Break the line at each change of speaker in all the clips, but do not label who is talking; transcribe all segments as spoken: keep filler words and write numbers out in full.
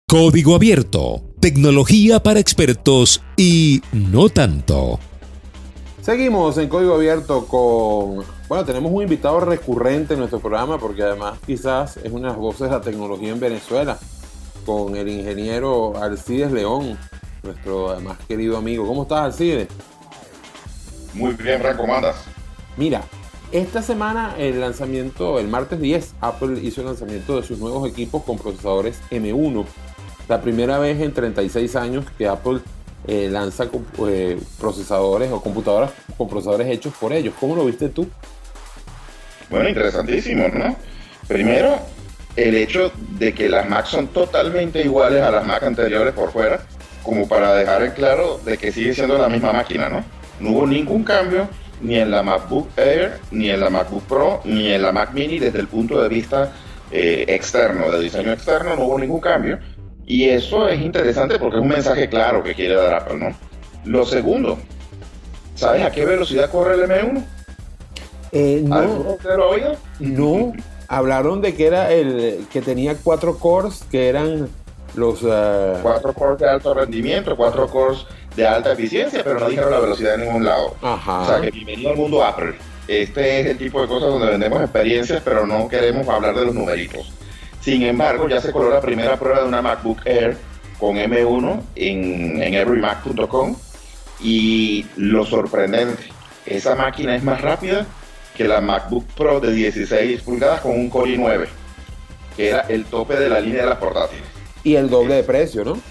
Código abierto, tecnología para expertos y no tanto.
Seguimos en Código Abierto con... Bueno, tenemos un invitado recurrente en nuestro programa porque además quizás es una de las voces de la tecnología en Venezuela, con el ingeniero Alcides León, nuestro además querido amigo. ¿Cómo estás, Alcides?
Muy bien, Frank, ¿cómo andas?
Mira, esta semana el lanzamiento, el martes diez, Apple hizo el lanzamiento de sus nuevos equipos con procesadores M uno. La primera vez en treinta y seis años que Apple eh, lanza eh, procesadores o computadoras con procesadores hechos por ellos. ¿Cómo lo viste tú?
Bueno, interesantísimo, ¿no? Primero, el hecho de que las Mac son totalmente iguales a las Mac anteriores por fuera, como para dejar en claro de que sigue siendo la misma máquina, ¿no? No hubo ningún cambio ni en la MacBook Air, ni en la MacBook Pro, ni en la Mac Mini desde el punto de vista eh, externo, de diseño externo, no hubo ningún cambio. Y eso es interesante porque es un mensaje claro que quiere dar Apple, ¿no? Lo segundo, ¿sabes a qué velocidad corre el M uno?
Eh, no,
¿Algo te lo oído?
no. Hablaron de que era el que tenía cuatro cores, que eran los... Uh...
Cuatro cores de alto rendimiento, cuatro cores de alta eficiencia, pero no dijeron la velocidad en ningún lado.
Ajá.
O sea, que bienvenido al mundo Apple. Este es el tipo de cosas donde vendemos experiencias, pero no queremos hablar de los numeritos. Sin embargo, ya se coló la primera prueba de una MacBook Air con M uno en, en every mac punto com y lo sorprendente, esa máquina es más rápida que la MacBook Pro de dieciséis pulgadas con un Core i nueve, que era el tope de la línea de las portátiles.
Y el doble de precio, ¿no?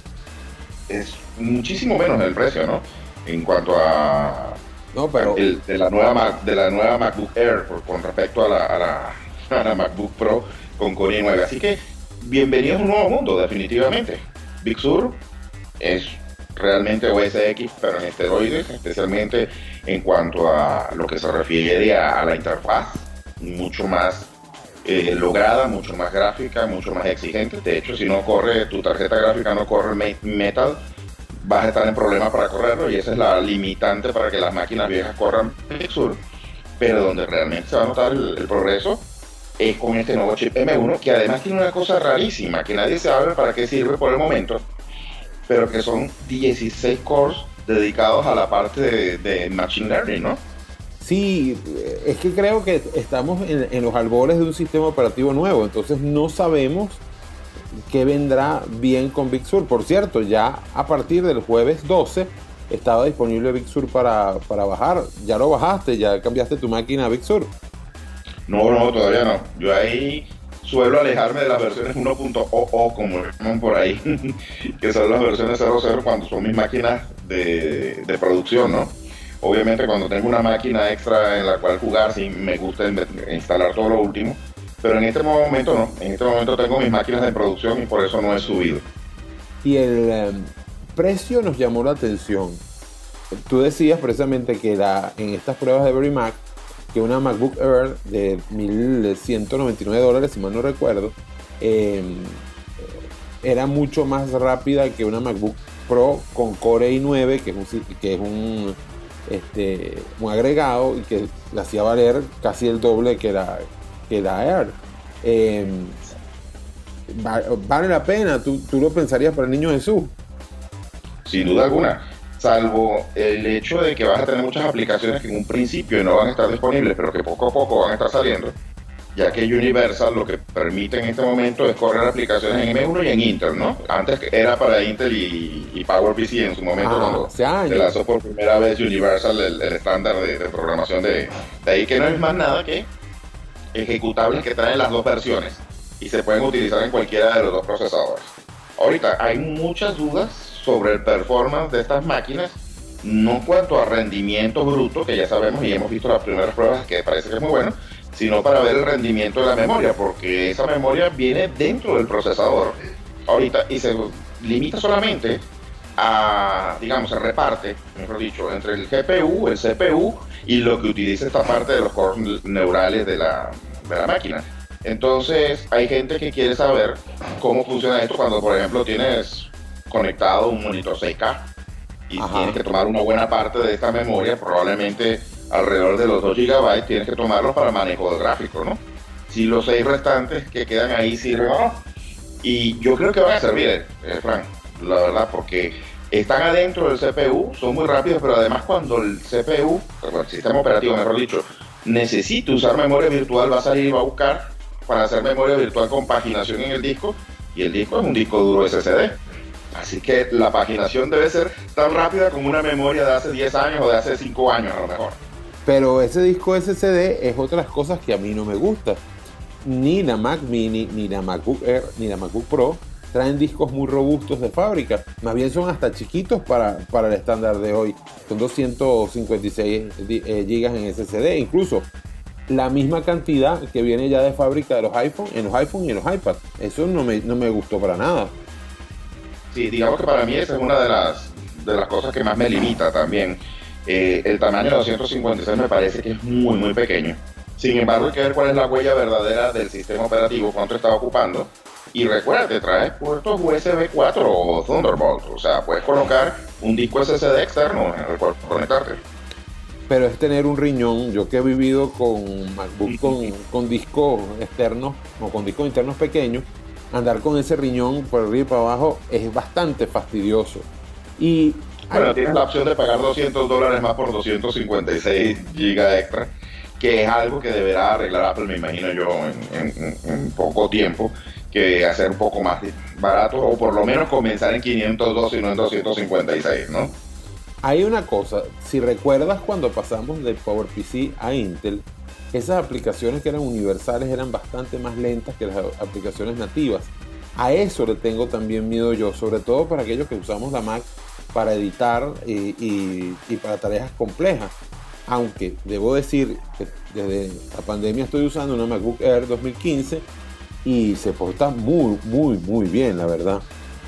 Es muchísimo menos el precio, ¿no? En cuanto a...
No, pero...
El, de, la nueva Mac, de la nueva MacBook Air por, con respecto a la, a, la, a la MacBook Pro con Core i nueve. Así que bienvenidos a un nuevo mundo, definitivamente. Big Sur es realmente O S X, pero en esteroides, especialmente en cuanto a lo que se refiere a, a la interfaz, mucho más eh, lograda, mucho más gráfica, mucho más exigente. De hecho, si no corre, tu tarjeta gráfica no corre Metal, vas a estar en problemas para correrlo, y esa es la limitante para que las máquinas viejas corran Big Sur. Pero donde realmente se va a notar el, el progreso es con este nuevo chip M uno, que además tiene una cosa rarísima, que nadie sabe para qué sirve por el momento, pero que son dieciséis cores dedicados a la parte de, de Machine Learning, ¿no?
Sí, es que creo que estamos en, en los albores de un sistema operativo nuevo, entonces no sabemos qué vendrá bien con Big Sur. Por cierto, ya a partir del jueves doce estaba disponible Big Sur para, para bajar. Ya lo bajaste, ya cambiaste tu máquina a Big Sur.
No, no, todavía no. Yo ahí suelo alejarme de las versiones uno punto cero, como llaman por ahí, que son las versiones cero punto cero cuando son mis máquinas de, de producción, ¿no? Obviamente cuando tengo una máquina extra en la cual jugar, sí me gusta instalar todo lo último, pero en este momento no. En este momento tengo mis máquinas de producción y por eso no he subido.
Y el um, precio nos llamó la atención. Tú decías precisamente que la, en estas pruebas de Every Mac, que una MacBook Air de mil ciento noventa y nueve dólares, si mal no recuerdo, eh, era mucho más rápida que una MacBook Pro con Core i nueve, que es un, que es un, este, un agregado y que le hacía valer casi el doble que la, que la Air. Eh, ¿Vale la pena? ¿Tú, tú lo pensarías para el niño Jesús?
Sin duda alguna. Salvo el hecho de que vas a tener muchas aplicaciones que en un principio no van a estar disponibles, pero que poco a poco van a estar saliendo, ya que Universal lo que permite en este momento es correr aplicaciones en M uno y en Intel, ¿no? Antes era para Intel y, y PowerPC en su momento, ah, cuando se lanzó por primera vez Universal, el, el estándar de, de programación de, de ahí, que no es más nada que ejecutables que traen las dos versiones y se pueden utilizar en cualquiera de los dos procesadores. Ahorita hay muchas dudas sobre el performance de estas máquinas, no en cuanto a rendimiento bruto, que ya sabemos y hemos visto las primeras pruebas que parece que es muy bueno, sino para ver el rendimiento de la memoria, porque esa memoria viene dentro del procesador ahorita y se limita solamente a, digamos, se reparte, mejor dicho, entre el G P U, el C P U y lo que utiliza esta parte de los cores neurales de la, de la máquina. Entonces hay gente que quiere saber cómo funciona esto cuando, por ejemplo, tienes conectado un monitor seis K y Ajá. tienes que tomar una buena parte de esta memoria, probablemente alrededor de los dos gigabytes, tienes que tomarlos para manejo de gráfico, ¿no? Si los seis restantes que quedan ahí sirven o no. Y yo creo que van a servir, eh, Frank, la verdad, porque están adentro del C P U, son muy rápidos, pero además cuando el C P U, el sistema operativo mejor dicho, necesita usar memoria virtual, va a salir y va a buscar para hacer memoria virtual con paginación en el disco, y el disco es un disco duro S S D. Así que la paginación debe ser tan rápida como una memoria de hace diez años o de hace cinco años a lo mejor.
Pero ese disco S S D es otras cosas que a mí no me gusta. Ni la Mac Mini, ni la MacBook Air, ni la MacBook Pro traen discos muy robustos de fábrica. Más bien son hasta chiquitos para, para el estándar de hoy. Son doscientos cincuenta y seis gigas en S S D. Incluso la misma cantidad que viene ya de fábrica de los iPhone, en los iPhone y en los iPad. Eso no me, no me gustó para nada.
Sí, digamos que para mí esa es una de las, de las cosas que más me limita también. Eh, el tamaño de doscientos cincuenta y seis me parece que es muy, muy pequeño. Sin embargo, hay que ver cuál es la huella verdadera del sistema operativo, cuánto está ocupando. Y recuerda, te trae puertos U S B cuatro o Thunderbolt. O sea, puedes colocar un disco S S D externo en el cual conectarte.
Pero es tener un riñón. Yo que he vivido con MacBook con, con discos externos o con discos internos pequeños, andar con ese riñón por arriba y para abajo es bastante fastidioso. Y
bueno,
hay...
tienes la opción de pagar doscientos dólares más por doscientos cincuenta y seis gigas extra, que es algo que deberá arreglar Apple, me imagino yo, en, en, en poco tiempo, que hacer un poco más barato, o por lo menos comenzar en quinientos dos y no en doscientos cincuenta y seis, ¿no?
Hay una cosa, si recuerdas cuando pasamos de PowerPC a Intel, esas aplicaciones que eran universales eran bastante más lentas que las aplicaciones nativas. A eso le tengo también miedo yo, sobre todo para aquellos que usamos la Mac para editar y, y, y para tareas complejas. Aunque debo decir que desde la pandemia estoy usando una MacBook Air dos mil quince y se porta muy, muy, muy bien, la verdad.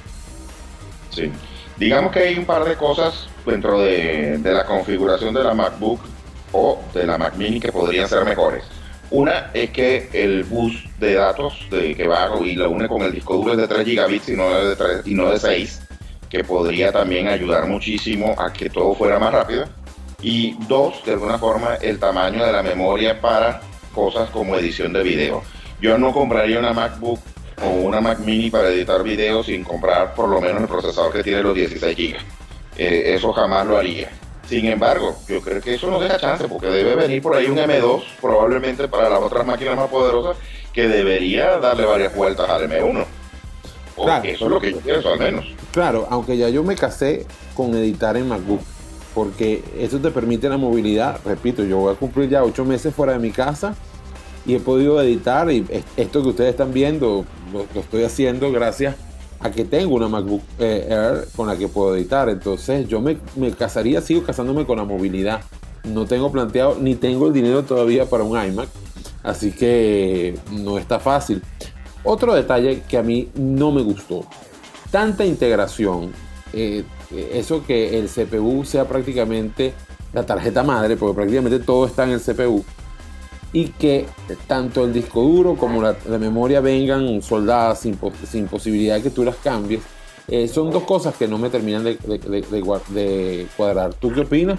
Sí. Digamos que hay un par de cosas dentro de, de la configuración de la MacBook o de la Mac Mini que podrían ser mejores. Una es que el bus de datos de, que va y lo une con el disco duro es de tres gigabits y no de, tres, y no de seis, que podría también ayudar muchísimo a que todo fuera más rápido. Y dos, de alguna forma, el tamaño de la memoria para cosas como edición de video. Yo no compraría una MacBook o una Mac Mini para editar video sin comprar por lo menos el procesador que tiene los dieciséis gigas. Eh, eso jamás lo haría. Sin embargo, yo creo que eso no deja chance, porque debe venir por ahí un M dos, probablemente para las otras máquinas más poderosas, que debería darle varias vueltas al M uno. O claro, eso es lo que yo pienso, al menos.
Claro, aunque ya yo me casé con editar en MacBook, porque eso te permite la movilidad. Repito, yo voy a cumplir ya ocho meses fuera de mi casa y he podido editar, y esto que ustedes están viendo lo, lo estoy haciendo gracias a que tengo una MacBook eh, Air con la que puedo editar. Entonces yo me, me casaría, sigo casándome con la movilidad. No tengo planteado, ni tengo el dinero todavía para un iMac, así que no está fácil. Otro detalle que a mí no me gustó, tanta integración, eh, eso que el C P U sea prácticamente la tarjeta madre, porque prácticamente todo está en el C P U, y que tanto el disco duro como la, la memoria vengan soldadas sin, sin posibilidad de que tú las cambies. Eh, son dos cosas que no me terminan de, de, de, de, de cuadrar. ¿Tú qué opinas?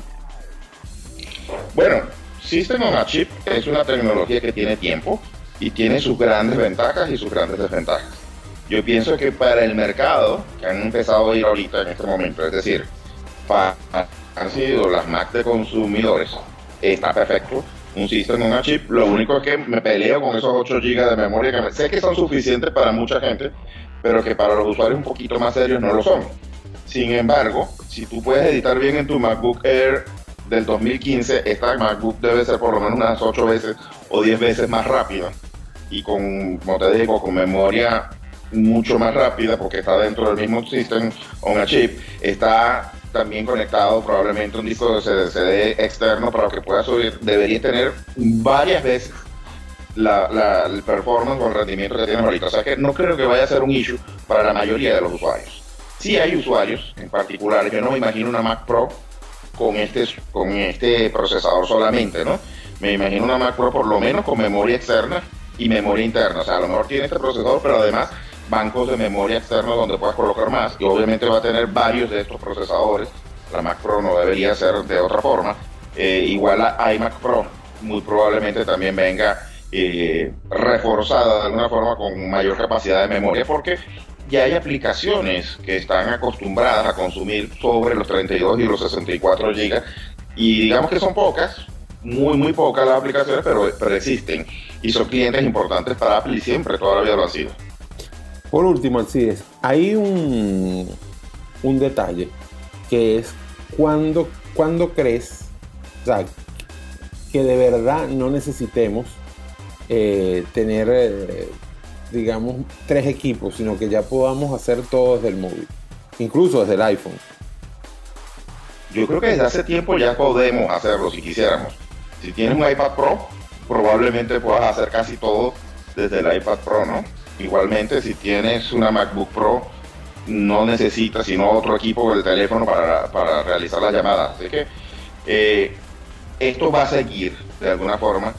Bueno, System on a Chip es una tecnología que tiene tiempo y tiene sus grandes ventajas y sus grandes desventajas. Yo pienso que para el mercado que han empezado a ir ahorita en este momento, es decir, para han sido las Mac de consumidores, está perfecto. Un System on a Chip, lo único es que me peleo con esos ocho gigas de memoria que me, sé que son suficientes para mucha gente, pero que para los usuarios un poquito más serios no lo son. Sin embargo, si tú puedes editar bien en tu MacBook Air del dos mil quince, esta MacBook debe ser por lo menos unas ocho veces o diez veces más rápida, y con, como te digo, con memoria mucho más rápida, porque está dentro del mismo System on a Chip. Está también conectado probablemente un disco de S S D externo para que pueda subir. Debería tener varias veces la, la, el performance o el rendimiento que tiene ahorita. O sea que no creo que vaya a ser un issue para la mayoría de los usuarios. Sí hay usuarios en particular, yo no me imagino una Mac Pro con este, con este procesador solamente, ¿no? Me imagino una Mac Pro por lo menos con memoria externa y memoria interna. O sea, a lo mejor tiene este procesador, pero además bancos de memoria externa donde puedas colocar más, y obviamente va a tener varios de estos procesadores. La Mac Pro no debería ser de otra forma. Eh, igual la iMac Pro muy probablemente también venga eh, reforzada de alguna forma con mayor capacidad de memoria, porque ya hay aplicaciones que están acostumbradas a consumir sobre los treinta y dos y los sesenta y cuatro gigas, y digamos que son pocas, muy muy pocas las aplicaciones, pero, pero existen, y son clientes importantes para Apple y siempre, toda la vida lo han sido.
Por último, Alcides, hay un, un detalle que es cuando, cuando crees, o sea, que de verdad no necesitemos eh, tener, eh, digamos, tres equipos, sino que ya podamos hacer todo desde el móvil, incluso desde el iPhone.
Yo creo que desde hace tiempo ya podemos hacerlo si quisiéramos. Si tienes un iPad Pro, probablemente puedas hacer casi todo desde el iPad Pro, ¿no? Igualmente, si tienes una MacBook Pro, no necesitas sino otro equipo del teléfono para, para realizar las llamadas. Así que eh, esto va a seguir de alguna forma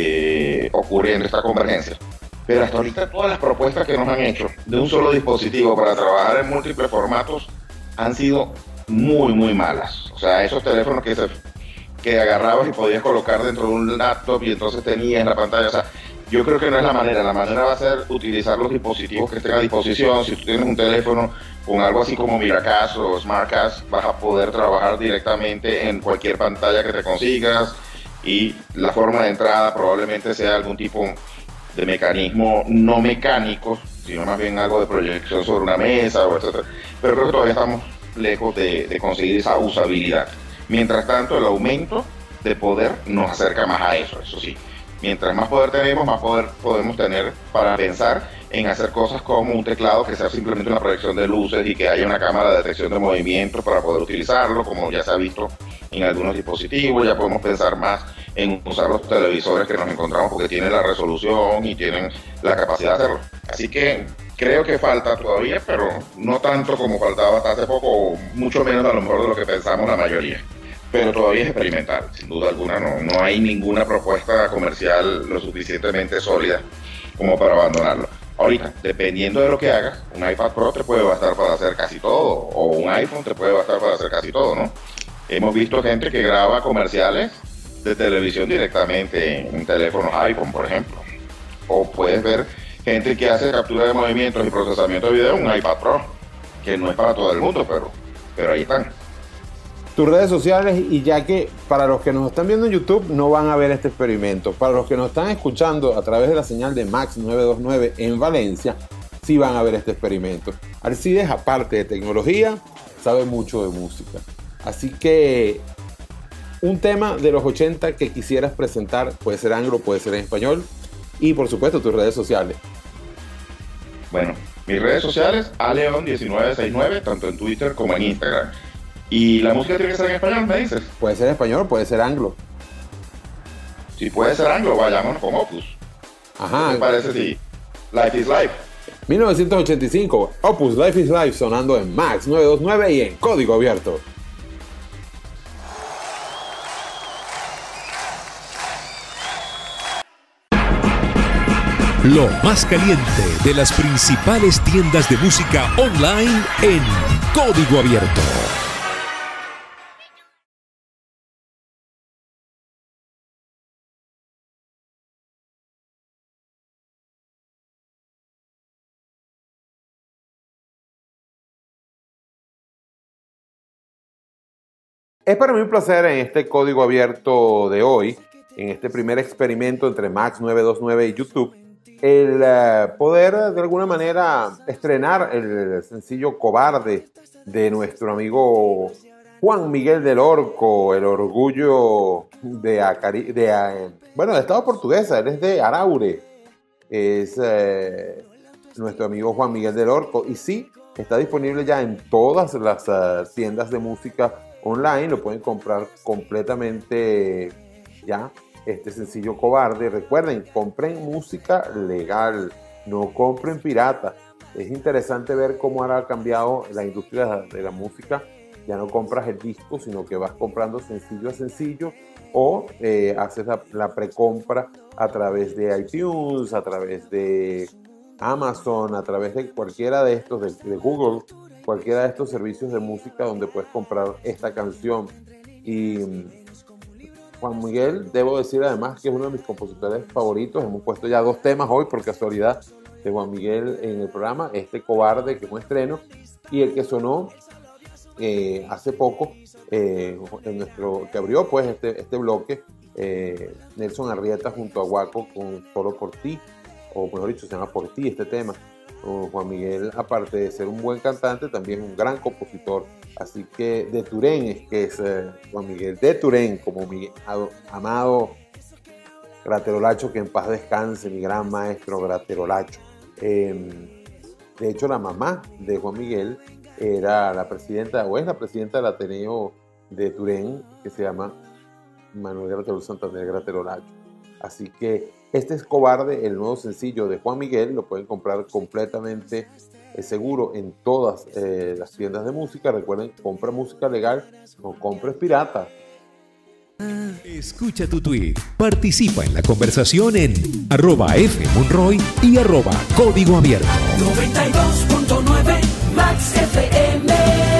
eh, ocurriendo esta convergencia. Pero hasta ahorita todas las propuestas que nos han hecho de un solo dispositivo para trabajar en múltiples formatos han sido muy, muy malas. O sea, esos teléfonos que, se, que agarrabas y podías colocar dentro de un laptop y entonces tenías la pantalla. O sea, yo creo que no es la manera. La manera va a ser utilizar los dispositivos que estén a disposición. Si tú tienes un teléfono con algo así como Miracast o SmartCast, vas a poder trabajar directamente en cualquier pantalla que te consigas, y la forma de entrada probablemente sea algún tipo de mecanismo no mecánico, sino más bien algo de proyección sobre una mesa, o etcétera. Pero creo que todavía estamos lejos de, de conseguir esa usabilidad. Mientras tanto, el aumento de poder nos acerca más a eso, eso sí. Mientras más poder tenemos, más poder podemos tener para pensar en hacer cosas como un teclado que sea simplemente una proyección de luces y que haya una cámara de detección de movimientos para poder utilizarlo, como ya se ha visto en algunos dispositivos. Ya podemos pensar más en usar los televisores que nos encontramos porque tienen la resolución y tienen la capacidad de hacerlo. Así que creo que falta todavía, pero no tanto como faltaba hasta hace poco, o mucho menos a lo mejor de lo que pensamos la mayoría. Pero todavía es experimental, sin duda alguna. No, no hay ninguna propuesta comercial lo suficientemente sólida como para abandonarlo. Ahorita, dependiendo de lo que hagas, un iPad Pro te puede bastar para hacer casi todo, o un iPhone te puede bastar para hacer casi todo, ¿no? Hemos visto gente que graba comerciales de televisión directamente en teléfonos iPhone, por ejemplo. O puedes ver gente que hace captura de movimientos y procesamiento de video en un iPad Pro, que no es para todo el mundo, pero, pero ahí están.
Tus redes sociales, y ya que para los que nos están viendo en YouTube no van a ver este experimento, para los que nos están escuchando a través de la señal de Max novecientos veintinueve en Valencia, sí van a ver este experimento. Alcides, aparte de tecnología, sabe mucho de música. Así que un tema de los ochenta que quisieras presentar, puede ser anglo, puede ser en español, y por supuesto tus redes sociales.
Bueno, mis redes sociales, aleon diecinueve sesenta y nueve, tanto en Twitter como en Instagram. ¿Y la música tiene que ser en español, me dices?
Puede ser en español, puede ser anglo.
Si puede ser anglo, vayámonos con Opus.
Ajá.
¿Qué te parece si Life is Life?
mil novecientos ochenta y cinco, Opus Life is Life, sonando en Max novecientos veintinueve y en código abierto.
Lo más caliente de las principales tiendas de música online en código abierto.
Es para mí un placer en este código abierto de hoy, en este primer experimento entre Max novecientos veintinueve y YouTube, el uh, poder de alguna manera estrenar el sencillo Cobarde de nuestro amigo Juan Miguel del Orco, el orgullo de, Acari de uh, bueno, de Estado Portuguesa. Él es de Araure, es uh, nuestro amigo Juan Miguel del Orco, y sí, está disponible ya en todas las uh, tiendas de música online. Lo pueden comprar completamente ya, este sencillo Cobarde. Recuerden, compren música legal, no compren pirata. Es interesante ver cómo ahora ha cambiado la industria de la música. Ya no compras el disco, sino que vas comprando sencillo a sencillo, o eh, haces la, la precompra a través de iTunes, a través de Amazon, a través de cualquiera de estos, de, de Google, cualquiera de estos servicios de música donde puedes comprar esta canción. Y Juan Miguel, debo decir además que es uno de mis compositores favoritos. Hemos puesto ya dos temas hoy por casualidad de Juan Miguel en el programa, este Cobarde, que es un estreno, y el que sonó eh, hace poco, eh, en nuestro, que abrió pues este, este bloque, eh, Nelson Arrieta junto a Guaco con Solo por ti, o mejor dicho, se llama Por ti este tema. O Juan Miguel, aparte de ser un buen cantante, también es un gran compositor. Así que de Turén es que es eh, Juan Miguel de Turén, como mi amado Graterolacho, que en paz descanse, mi gran maestro Graterolacho. Eh, de hecho, la mamá de Juan Miguel era la presidenta, o es la presidenta del Ateneo de Turén, que se llama Manuel Graterol Santander Graterolacho. Así que este es Cobarde, el nuevo sencillo de Juan Miguel. Lo pueden comprar completamente eh, seguro en todas eh, las tiendas de música. Recuerden, compra música legal, no compres pirata.
Escucha tu tweet, participa en la conversación en arroba fmonroy y arroba código abierto.
noventa y dos punto nueve Max F M.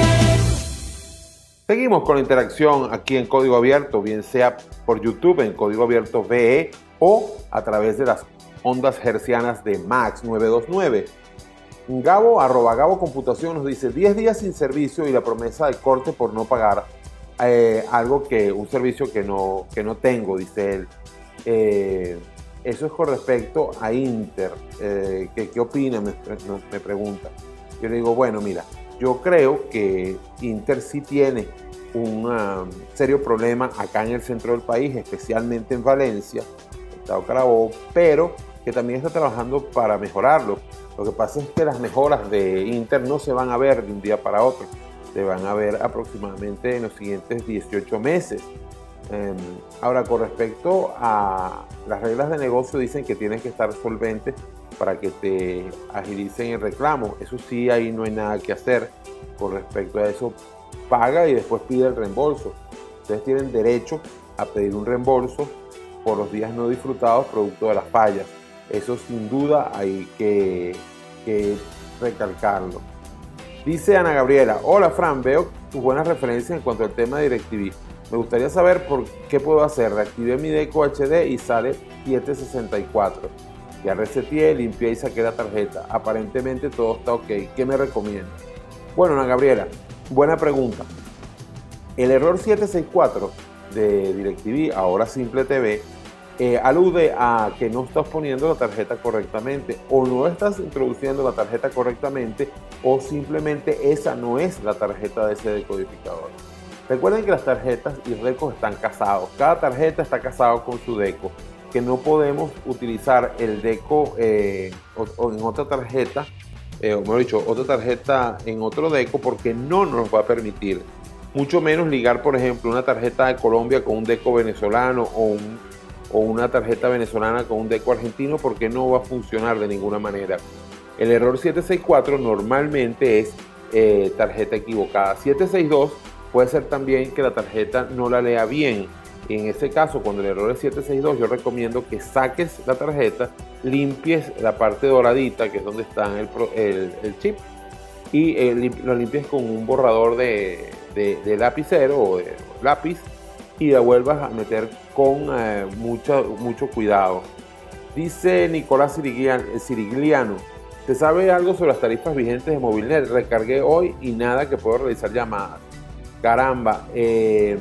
Seguimos con la interacción aquí en Código Abierto, bien sea por YouTube en Código Abierto V E o a través de las ondas hercianas de Max novecientos veintinueve. Gabo, arroba Gabo Computación, nos dice diez días sin servicio y la promesa de corte por no pagar eh, algo que, un servicio que no, que no tengo, dice él. Eh, eso es con respecto a Inter. Eh, ¿qué, ¿Qué opina? Me, me pregunta. Yo le digo, bueno, mira, yo creo que Inter sí tiene un um, serio problema acá en el centro del país, especialmente en Valencia, Estado Carabobo, pero que también está trabajando para mejorarlo. Lo que pasa es que las mejoras de Inter no se van a ver de un día para otro, se van a ver aproximadamente en los siguientes dieciocho meses. Eh, ahora, con respecto a las reglas de negocio, dicen que tienes que estar solvente para que te agilicen el reclamo. Eso sí, ahí no hay nada que hacer con respecto a eso. Paga y después pide el reembolso. Ustedes tienen derecho a pedir un reembolso por los días no disfrutados producto de las fallas. Eso sin duda hay que, que recalcarlo. Dice Ana Gabriela: hola Fran, veo tus buenas referencias en cuanto al tema de DirecTV. Me gustaría saber por qué puedo hacer. Reactivé mi Deco H D y sale siete sesenta y cuatro. Ya reseteé, limpié y saqué la tarjeta. Aparentemente todo está ok. ¿Qué me recomienda? Bueno, Ana Gabriela, buena pregunta. El error siete sesenta y cuatro de DirecTV, ahora Simple T V, eh, alude a que no estás poniendo la tarjeta correctamente, o no estás introduciendo la tarjeta correctamente, o simplemente esa no es la tarjeta de ese decodificador. Recuerden que las tarjetas y recos están casados. Cada tarjeta está casado con su deco, que no podemos utilizar el deco eh, o, o en otra tarjeta, eh, o mejor dicho, otra tarjeta en otro deco, porque no nos va a permitir. Mucho menos ligar, por ejemplo, una tarjeta de Colombia con un deco venezolano o, un, o una tarjeta venezolana con un deco argentino, porque no va a funcionar de ninguna manera. El error siete sesenta y cuatro normalmente es eh, tarjeta equivocada. siete sesenta y dos puede ser también que la tarjeta no la lea bien. En ese caso, cuando el error es siete sesenta y dos, yo recomiendo que saques la tarjeta, limpies la parte doradita, que es donde está el, el, el chip, y eh, lo limpies con un borrador de, de, de lapicero o de lápiz, y la vuelvas a meter con eh, mucho, mucho cuidado. Dice Nicolás Sirigliano: ¿se sabe algo sobre las tarifas vigentes de Movilnet? Recargué hoy y nada que puedo realizar llamadas. Caramba, eh,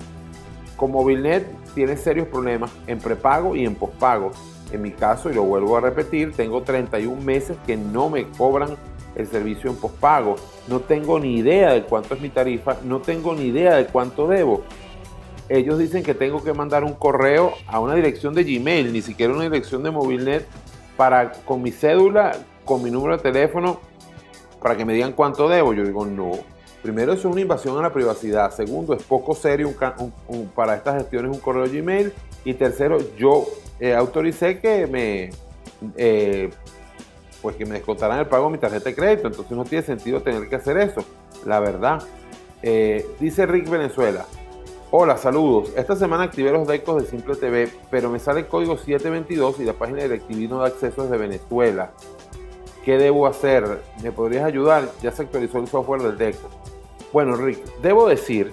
con Movilnet tiene serios problemas en prepago y en pospago. En mi caso, y lo vuelvo a repetir, tengo treinta y un meses que no me cobran el servicio en pospago. No tengo ni idea de cuánto es mi tarifa, no tengo ni idea de cuánto debo. Ellos dicen que tengo que mandar un correo a una dirección de Gmail, ni siquiera una dirección de Movilnet, para, con mi cédula, con mi número de teléfono, para que me digan cuánto debo. Yo digo, no. Primero, eso es una invasión a la privacidad. Segundo, es poco serio un, un, un, para estas gestiones un correo Gmail. Y tercero, yo eh, autoricé que me, eh, pues que me descontaran el pago de mi tarjeta de crédito. Entonces no tiene sentido tener que hacer eso, la verdad. Eh, dice Rick Venezuela: hola, saludos. Esta semana activé los decos de Simple T V, pero me sale el código siete veintidós y la página de DirecTV no da acceso desde Venezuela. ¿Qué debo hacer? ¿Me podrías ayudar? Ya se actualizó el software del deco. Bueno, Rick, debo decir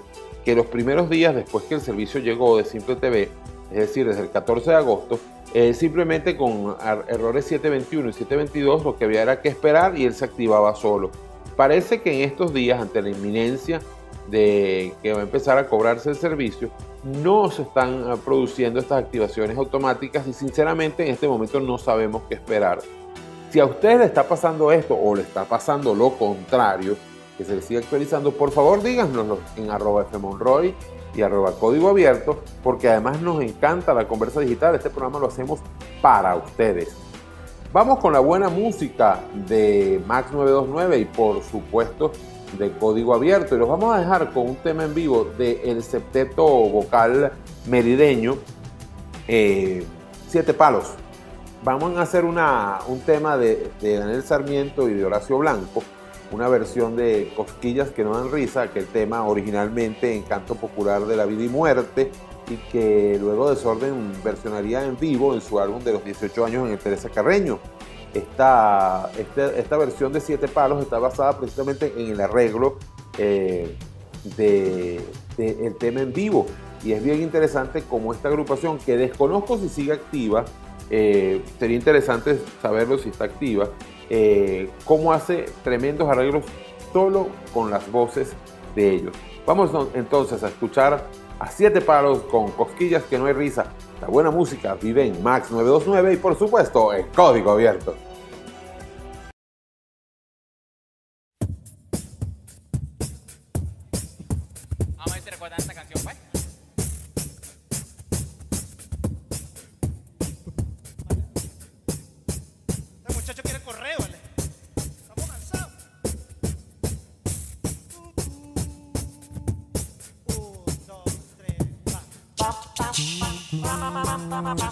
que los primeros días después que el servicio llegó de Simple T V, es decir, desde el catorce de agosto, eh, simplemente con errores siete veintiuno y siete veintidós lo que había era que esperar y él se activaba solo. Parece que en estos días, ante la inminencia de que va a empezar a cobrarse el servicio, no se están uh, produciendo estas activaciones automáticas y sinceramente en este momento no sabemos qué esperar. Si a ustedes le está pasando esto o le está pasando lo contrario, que se les siga actualizando, por favor díganoslo en arroba fmonroy y arroba código abierto, porque además nos encanta la conversa digital. Este programa lo hacemos para ustedes. Vamos con la buena música de Max nueve dos nueve y por supuesto de Código Abierto, y los vamos a dejar con un tema en vivo del septeto vocal merideño, eh, Siete Palos. Vamos a hacer una, un tema de, de Daniel Sarmiento y de Horacio Blanco, una versión de Cosquillas que no dan risa, aquel tema originalmente en canto popular de la vida y muerte y que luego Desorden versionaría en vivo en su álbum de los dieciocho años en el Teresa Carreño. Esta, esta, esta versión de Siete Palos está basada precisamente en el arreglo eh, del de, de tema en vivo, y es bien interesante como esta agrupación, que desconozco si sigue activa, eh, sería interesante saberlo si está activa, eh, cómo hace tremendos arreglos solo con las voces de ellos. Vamos entonces a escuchar a Siete Palos con Cosquillas que no hay risa. La buena música vive en Max nueve dos nueve y por supuesto en Código Abierto.
Vamos a ver si recuerdan esta canción, pues. Este muchacho quiere correr, ¿vale? Estamos cansados. Un, dos, tres, va.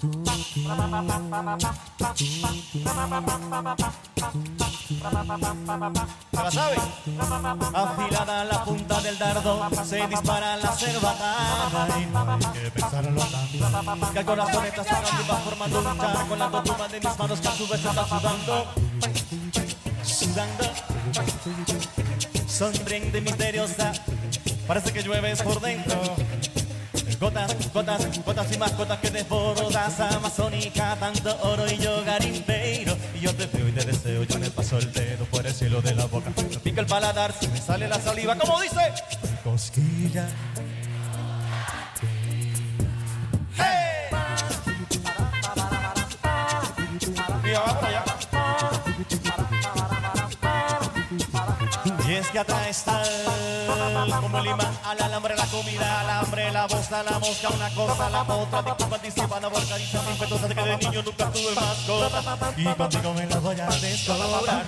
¿Se la sabe? Afilada la punta del dardo, se dispara la cervata. Hay que pensarlo también, que el corazón está sangrando y va formando un charco con las dos plumas de mis manos que a su vez están sudando. Sudando. Sonriente misteriosa, parece que llueves por dentro. Gotas, gotas, gotas y más gotas que desbordas, amazónica, tanto oro y yo garimpeiro. Y yo te veo y te deseo, yo me paso el dedo por el cielo de la boca. Me pica el paladar, se me sale la saliva, como dice. Cosquilla. ¡Hey! Y va por allá. Y es que atraes tal como el imán al alambre, la comida, al hambre, la voz, la mosca, una cosa, la otra, disculpa, anticipa, la boca, dice impetuosa de que de niño nunca tuve mascota y contigo me la voy a descobrar.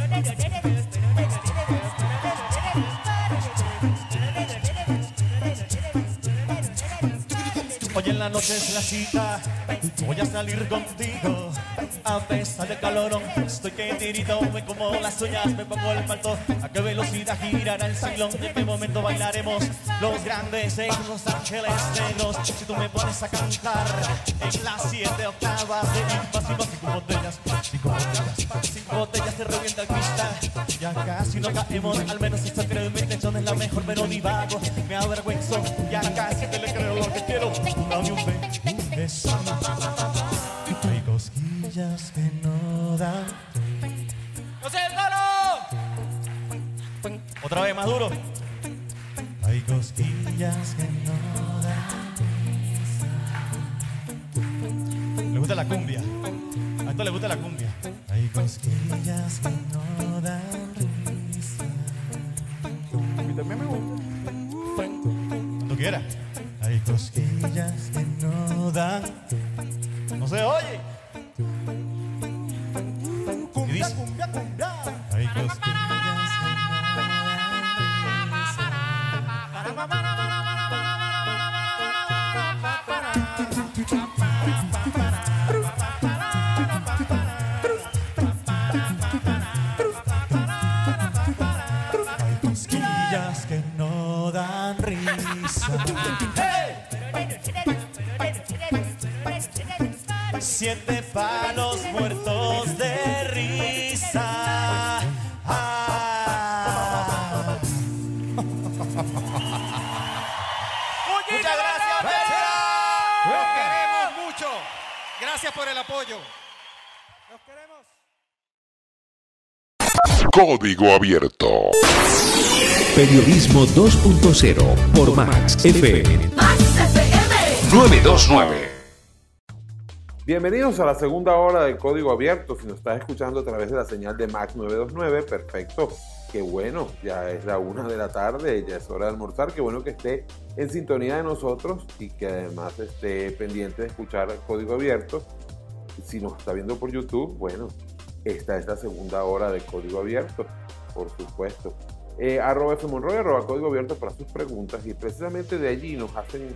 Hoy en la noche es la cita, voy a salir contigo. A pesar del calorón, estoy que tirito, me como las uñas, me pongo el palto. A qué velocidad girará el ciclón, en qué momento bailaremos los grandes en Los Ángeles Negros. Si tú me pones a cantar en las siete octavas de invasivas, cinco botellas, cinco botellas, cinco botellas se revienta el cristal. Ya casi no caemos, al menos eso creo en mi intención es la mejor, pero ni vago, me avergüenzo. Ya casi te le creo lo que quiero, dame un beso. Hay cosquillas que no dan. ¡No sé el golo! Otra vez más duro. Hay cosquillas que no dan. Le gusta la cumbia. A esto le gusta la cumbia. Hay cosquillas que no dan risa. A mí también me gusta. Cuando quiera. Hay cosquillas que no dan. No se oye. ¿Qué dice? Hay cosquillas que no Hay cosquillas que no dan risa. Siete palos muertos de risa. Ah. apoyo. Los queremos.
Código Abierto. Periodismo dos punto cero por Max F M.
Max F M.
novecientos veintinueve.
Bienvenidos a la segunda hora de Código Abierto. Si nos estás escuchando a través de la señal de Max novecientos veintinueve, perfecto. Qué bueno, ya es la una de la tarde, ya es hora de almorzar. Qué bueno que esté en sintonía de nosotros y que además esté pendiente de escuchar Código Abierto. Si nos está viendo por YouTube, bueno, esta es la segunda hora de Código Abierto, por supuesto. Eh, arroba F Monroy, arroba Código Abierto para sus preguntas, y precisamente de allí nos hacen,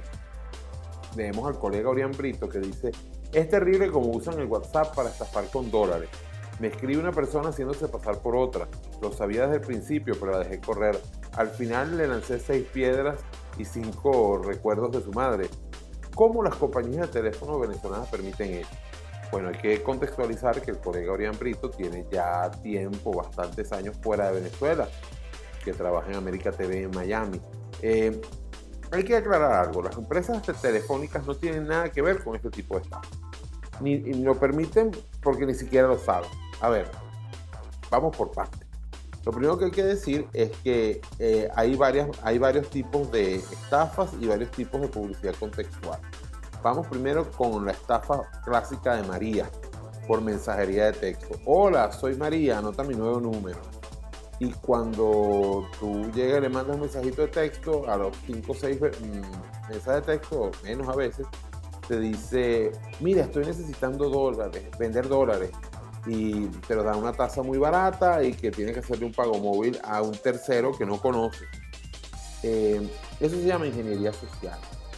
leemos al colega Orián Brito que dice: es terrible como usan el WhatsApp para estafar con dólares. Me escribe una persona haciéndose pasar por otra. Lo sabía desde el principio, pero la dejé correr. Al final le lancé seis piedras y cinco recuerdos de su madre. ¿Cómo las compañías de teléfono venezolanas permiten eso? Bueno, hay que contextualizar que el colega Orián Brito tiene ya tiempo, bastantes años fuera de Venezuela, que trabaja en América T V en Miami. Eh, hay que aclarar algo: las empresas telefónicas no tienen nada que ver con este tipo de estafa. Ni, ni lo permiten porque ni siquiera lo saben. A ver, vamos por partes. Lo primero que hay que decir es que eh, hay, varias, hay varios tipos de estafas y varios tipos de publicidad contextual. Vamos primero con la estafa clásica de María, por mensajería de texto. Hola, soy María, anota mi nuevo número. Y cuando tú llegas y le mandas un mensajito de texto, a los cinco o seis mmm, mensajes de texto, o menos a veces, te dice: mira, estoy necesitando dólares, vender dólares, y te lo dan una tasa muy barata y que tienes que hacerle un pago móvil a un tercero que no conoce. Eh, eso se llama ingeniería social.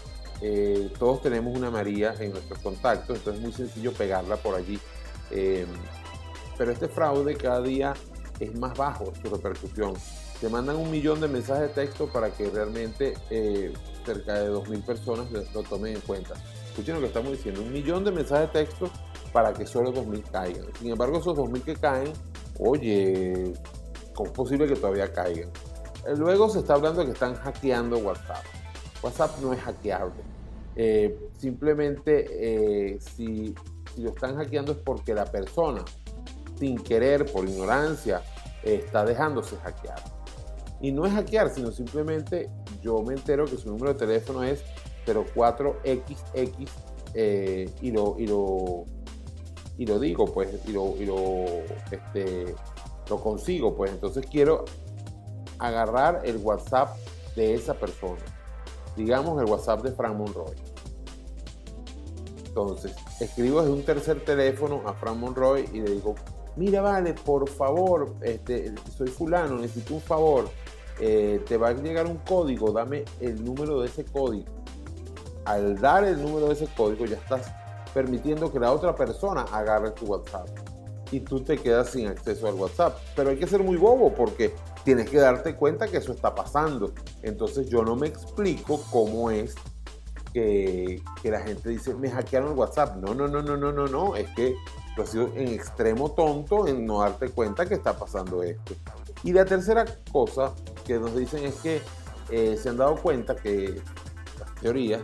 Eh, todos tenemos una María en nuestros contactos, entonces es muy sencillo pegarla por allí. Eh, pero este fraude cada día es más bajo, su repercusión. Te mandan un millón de mensajes de texto para que realmente eh, cerca de dos mil personas lo tomen en cuenta. Escuchen lo que estamos diciendo: un millón de mensajes de texto para que solo dos mil caigan. Sin embargo, esos dos mil que caen, oye, ¿cómo es posible que todavía caigan? Luego se está hablando de que están hackeando WhatsApp. WhatsApp no es hackeable. Eh, simplemente eh, si, si lo están hackeando es porque la persona, sin querer, por ignorancia, eh, está dejándose hackear. Y no es hackear, sino simplemente yo me entero que su número de teléfono es cero cuatro equis equis eh, y, lo, y, lo, y lo digo, pues, y lo, y lo, este, lo consigo, pues. Entonces quiero agarrar el WhatsApp de esa persona. Digamos el WhatsApp de Fran Monroy. Entonces, escribo desde un tercer teléfono a Fran Monroy y le digo: mira, vale, por favor, este, soy fulano, necesito un favor. Eh, te va a llegar un código, dame el número de ese código. Al dar el número de ese código, ya estás permitiendo que la otra persona agarre tu WhatsApp y tú te quedas sin acceso al WhatsApp. Pero hay que ser muy bobo porque tienes que darte cuenta que eso está pasando. Entonces yo no me explico cómo es que, que la gente dice: me hackearon el WhatsApp. No, no, no, no, no, no, no. Es que tú has sido en extremo tonto en no darte cuenta que está pasando esto. Y la tercera cosa que nos dicen es que eh, se han dado cuenta que, las teorías,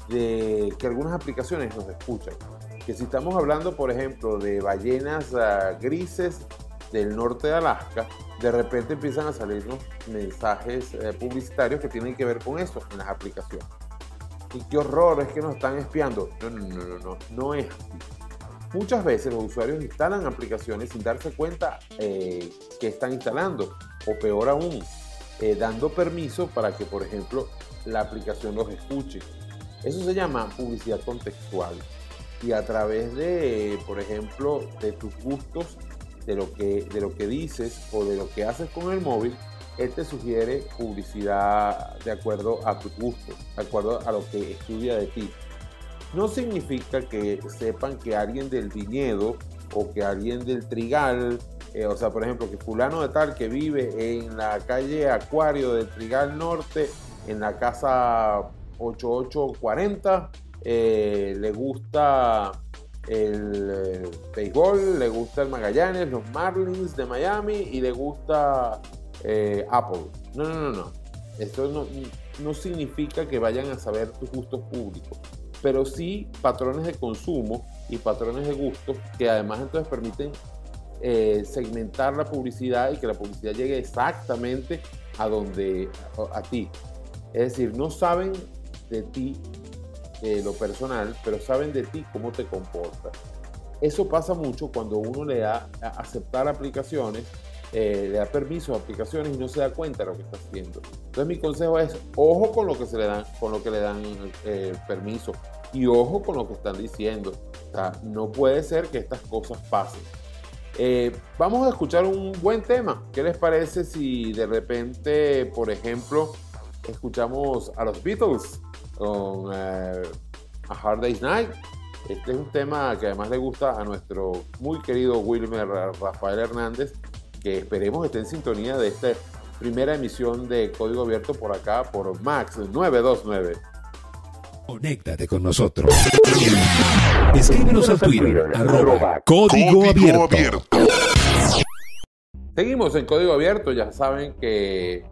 de que algunas aplicaciones nos escuchan. Que si estamos hablando, por ejemplo, de ballenas uh, grises del norte de Alaska, de repente empiezan a salirnos mensajes eh, publicitarios que tienen que ver con eso en las aplicaciones. Y qué horror, es que nos están espiando. No, no, no, no, no, no es así. Muchas veces los usuarios instalan aplicaciones sin darse cuenta eh, que están instalando, o peor aún, eh, dando permiso para que, por ejemplo, la aplicación los escuche. Eso se llama publicidad contextual. Y a través de, por ejemplo, de tus gustos, de lo que, de lo que dices o de lo que haces con el móvil, él te sugiere publicidad de acuerdo a tus gustos, de acuerdo a lo que estudia de ti. No significa que sepan que alguien del viñedo o que alguien del trigal, eh, o sea, por ejemplo, que fulano de tal que vive en la calle Acuario del Trigal Norte, en la casa ochenta y ocho cuarenta, eh, le gusta el, el béisbol, le gusta el Magallanes, los Marlins de Miami y le gusta eh, Apple. No, no, no, no. Esto no, no significa que vayan a saber tus gustos públicos, pero sí patrones de consumo y patrones de gustos que además entonces permiten eh, segmentar la publicidad y que la publicidad llegue exactamente a donde a, a ti. Es decir, no saben de ti eh, lo personal, pero saben de ti cómo te comportas. Eso pasa mucho cuando uno le da a aceptar aplicaciones, eh, le da permiso a aplicaciones y no se da cuenta de lo que está haciendo. Entonces mi consejo es, ojo con lo que se le dan, con lo que le dan eh, permiso y ojo con lo que están diciendo. O sea, no puede ser que estas cosas pasen. Eh, vamos a escuchar un buen tema. ¿Qué les parece si de repente, por ejemplo, escuchamos a los Beatles con eh, A Hard Day's Night? Este es un tema que además le gusta a nuestro muy querido Wilmer Rafael Hernández, que esperemos esté en sintonía de esta primera emisión de Código Abierto por acá, por Max nueve dos nueve.
Conéctate con nosotros. Escríbenos al Twitter, arroba Código Abierto.
Seguimos en Código Abierto. Ya saben que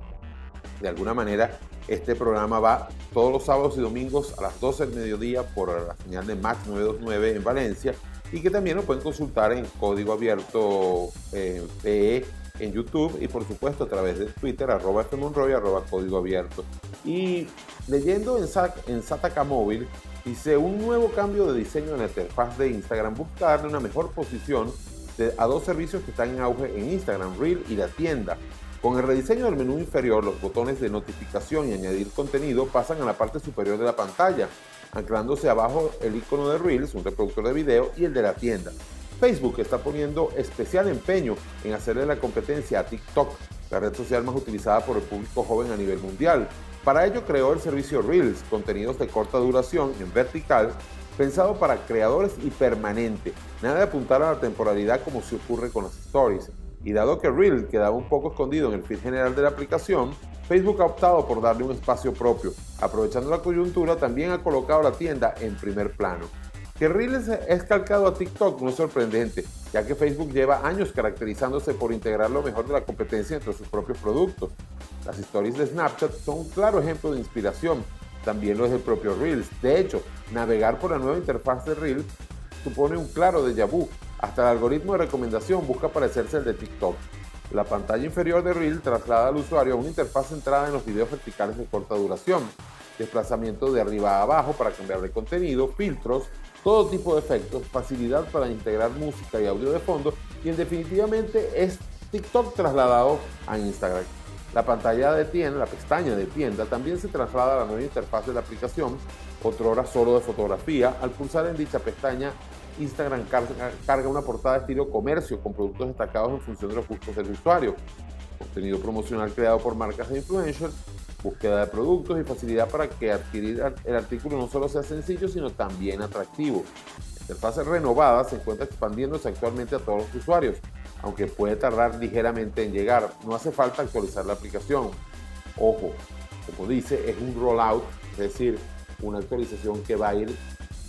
de alguna manera este programa va todos los sábados y domingos a las doce del mediodía por la señal de Max nueve dos nueve en Valencia, y que también lo pueden consultar en Código Abierto eh, P E en YouTube y por supuesto a través de Twitter, arroba fmonroy, arroba Código Abierto. Y leyendo en, en Sataka Móvil, dice: un nuevo cambio de diseño en la interfaz de Instagram busca darle una mejor posición de, a dos servicios que están en auge en Instagram, Reel y la tienda. Con el rediseño del menú inferior, los botones de notificación y añadir contenido pasan a la parte superior de la pantalla, anclándose abajo el icono de Reels, un reproductor de video, y el de la tienda. Facebook está poniendo especial empeño en hacerle la competencia a TikTok, la red social más utilizada por el público joven a nivel mundial. Para ello creó el servicio Reels, contenidos de corta duración en vertical, pensado para creadores y permanente, nada de apuntar a la temporalidad como se ocurre con las stories. Y dado que Reel quedaba un poco escondido en el feed general de la aplicación, Facebook ha optado por darle un espacio propio. Aprovechando la coyuntura, también ha colocado la tienda en primer plano. Que Reel es calcado a TikTok no es sorprendente, ya que Facebook lleva años caracterizándose por integrar lo mejor de la competencia entre sus propios productos. Las stories de Snapchat son un claro ejemplo de inspiración, también lo es el propio Reels. De hecho, navegar por la nueva interfaz de Reel supone un claro déjà vu. Hasta el algoritmo de recomendación busca parecerse al de TikTok. La pantalla inferior de Reel traslada al usuario a una interfaz centrada en los videos verticales de corta duración, desplazamiento de arriba a abajo para cambiar de contenido, filtros, todo tipo de efectos, facilidad para integrar música y audio de fondo, y en definitivamente es TikTok trasladado a Instagram. La pantalla de tienda, la pestaña de tienda, también se traslada a la nueva interfaz de la aplicación, otrora solo de fotografía. Al pulsar en dicha pestaña, Instagram carga, carga una portada de estilo comercio con productos destacados en función de los gustos del usuario, contenido promocional creado por marcas e influencers, búsqueda de productos y facilidad para que adquirir el artículo no solo sea sencillo, sino también atractivo. La interfaz renovada se encuentra expandiéndose actualmente a todos los usuarios, aunque puede tardar ligeramente en llegar. No hace falta actualizar la aplicación. Ojo, como dice, es un rollout, es decir, una actualización que va a ir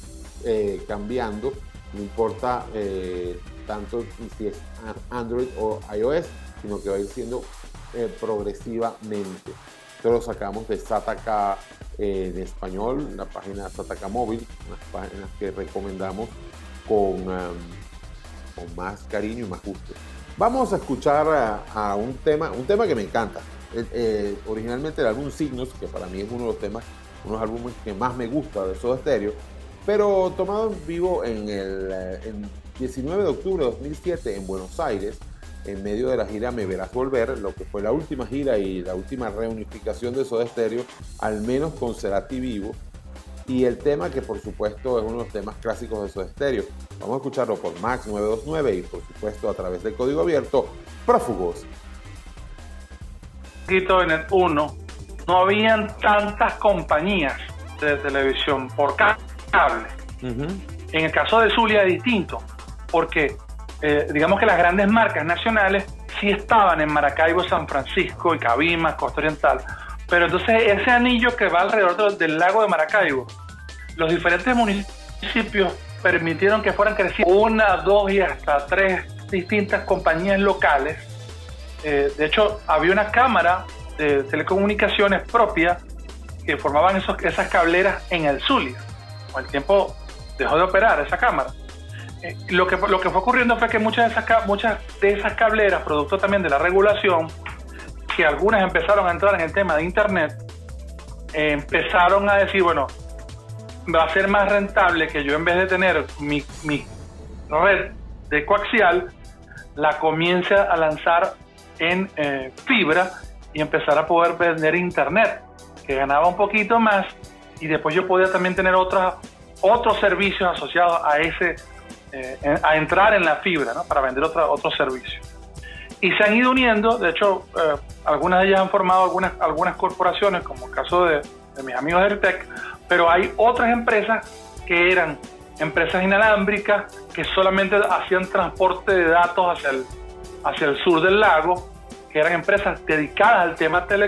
eh, cambiando. No importa eh, tanto si es Android o iOS, sino que va a ir siendo eh, progresivamente. Esto lo sacamos de Sataka eh, de español, la página Sataka Móvil, unas páginas que recomendamos con, um, con más cariño y más gusto. Vamos a escuchar a, a un tema, un tema que me encanta. Eh, eh, originalmente el álbum Signos, que para mí es uno de los temas, unos álbumes que más me gusta de Soda Stereo, pero tomado en vivo en el en diecinueve de octubre de dos mil siete en Buenos Aires, en medio de la gira Me Verás Volver, lo que fue la última gira y la última reunificación de Soda Stereo, al menos con Cerati vivo, y el tema que por supuesto es uno de los temas clásicos de Soda Stereo. Vamos a escucharlo por Max nueve dos nueve y por supuesto a través de Código Abierto, Prófugos.
En el uno no habían tantas compañías de televisión por cable. Uh-huh. En el caso de Zulia es distinto, porque eh, digamos que las grandes marcas nacionales sí estaban en Maracaibo, San Francisco y Cabimas, Costa Oriental, pero entonces ese anillo que va alrededor del lago de Maracaibo, los diferentes municipios permitieron que fueran creciendo una, dos y hasta tres distintas compañías locales. Eh, de hecho, había una cámara de telecomunicaciones propia que formaban esos, esas cableras en el Zulia. Con el tiempo dejó de operar esa cámara, eh, lo, que, lo que fue ocurriendo fue que muchas de, esas, muchas de esas cableras, producto también de la regulación, que algunas empezaron a entrar en el tema de Internet, eh, empezaron a decir, bueno, va a ser más rentable que yo, en vez de tener mi, mi red de coaxial, la comience a lanzar en eh, fibra y empezar a poder vender Internet, que ganaba un poquito más, y después yo podía también tener otras, otros servicios asociados a ese, eh, a entrar en la fibra, ¿no? Para vender otra, otros servicios. Y se han ido uniendo, de hecho, eh, algunas de ellas han formado algunas, algunas corporaciones, como el caso de, de mis amigos de Airtec, pero hay otras empresas que eran empresas inalámbricas que solamente hacían transporte de datos hacia el, hacia el sur del lago, que eran empresas dedicadas al tema de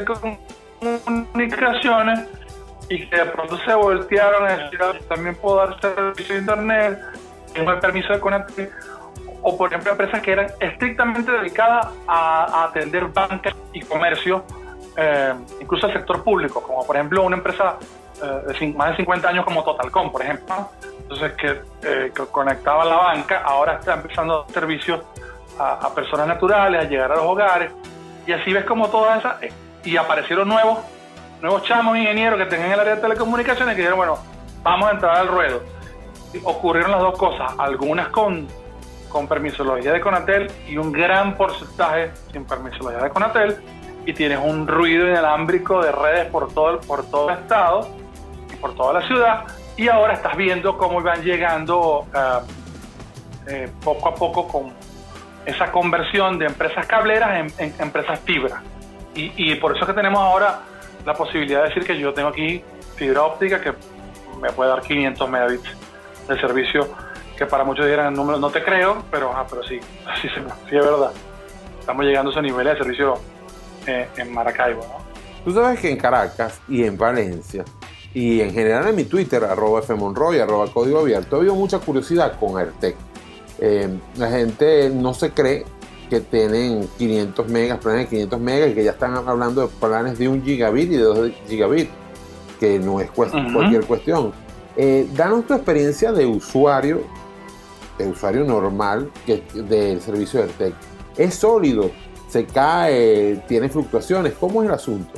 telecomunicaciones, y que de pronto se voltearon a decir, también puedo dar servicio de Internet, tengo el permiso de Conatel, o por ejemplo empresas que eran estrictamente dedicadas a, a atender bancas y comercio, eh, incluso al sector público, como por ejemplo una empresa eh, de cinco, más de cincuenta años como Totalcom, por ejemplo, entonces que, eh, que conectaba a la banca, ahora está empezando a dar servicios a, a personas naturales, a llegar a los hogares, y así ves como todas esas, eh, y aparecieron nuevos nuevos chamos ingenieros que tenían el área de telecomunicaciones que dijeron, bueno, vamos a entrar al ruedo. Y ocurrieron las dos cosas, algunas con, con permisología de Conatel y un gran porcentaje sin permisología de Conatel, y tienes un ruido inalámbrico de redes por todo, por todo el estado y por toda la ciudad, y ahora estás viendo cómo van llegando uh, eh, poco a poco con esa conversión de empresas cableras en, en empresas fibra. Y, y por eso es que tenemos ahora la posibilidad de decir que yo tengo aquí fibra óptica que me puede dar quinientos megabits de servicio, que para muchos dirán números, no te creo, pero, ah, pero sí, sí, sí, sí es verdad. Estamos llegando a esos niveles de servicio eh, en Maracaibo, ¿no?
Tú sabes que en Caracas y en Valencia, y en general en mi Twitter, arroba fmonroy, arroba código abierto, ha habido mucha curiosidad con Airtec. Eh, la gente no se cree que tienen quinientos megas, planes de quinientos megas, y que ya están hablando de planes de un gigabit y de dos gigabit, que no es cu- uh-huh. cualquier cuestión. Eh, danos tu experiencia de usuario, de usuario normal que, del servicio de Airtec. ¿Es sólido? ¿Se cae? ¿Tiene fluctuaciones? ¿Cómo es el asunto?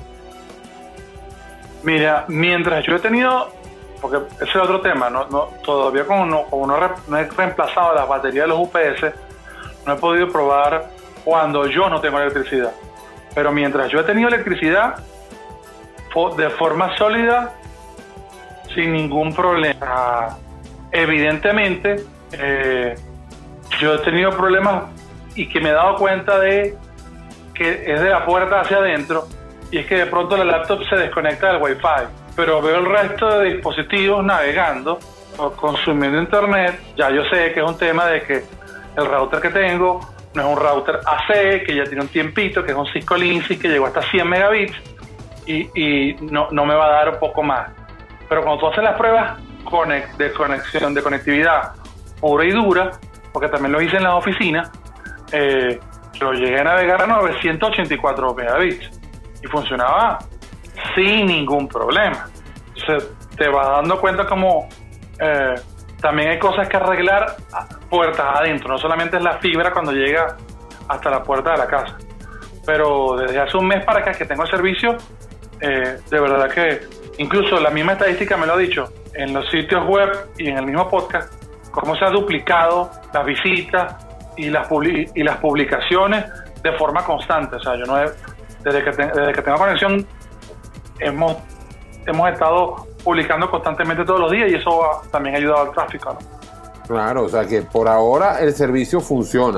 Mira, mientras yo he tenido, porque ese es otro tema, no, no, todavía como no, como no, re, no he reemplazado las baterías de los U P S, no he podido probar cuando yo no tengo electricidad. Pero mientras yo he tenido electricidad, de forma sólida, sin ningún problema. Evidentemente, eh, yo he tenido problemas y que me he dado cuenta de que es de la puerta hacia adentro, y es que de pronto la laptop se desconecta del Wi-Fi, pero veo el resto de dispositivos navegando o consumiendo internet. Ya yo sé que es un tema de que el router que tengo no es un router A C, que ya tiene un tiempito, que es un Cisco Linksys que llegó hasta cien megabits y, y no, no me va a dar un poco más. Pero cuando tú haces las pruebas de conexión, de conectividad pura y dura, porque también lo hice en las oficinas, eh, yo llegué a navegar a novecientos ochenta y cuatro megabits y funcionaba sin ningún problema. Entonces te vas dando cuenta como eh, también hay cosas que arreglar puertas adentro, no solamente es la fibra cuando llega hasta la puerta de la casa. Pero desde hace un mes para acá que tengo el servicio, eh, de verdad que incluso la misma estadística me lo ha dicho en los sitios web y en el mismo podcast, cómo se ha duplicado las visitas y las, publi- y las publicaciones de forma constante. O sea, yo no he, desde, que te- desde que tengo conexión hemos, hemos estado publicando constantemente todos los días, y eso ha, también ha ayudado al tráfico, ¿no?
Claro, o sea que por ahora el servicio funciona.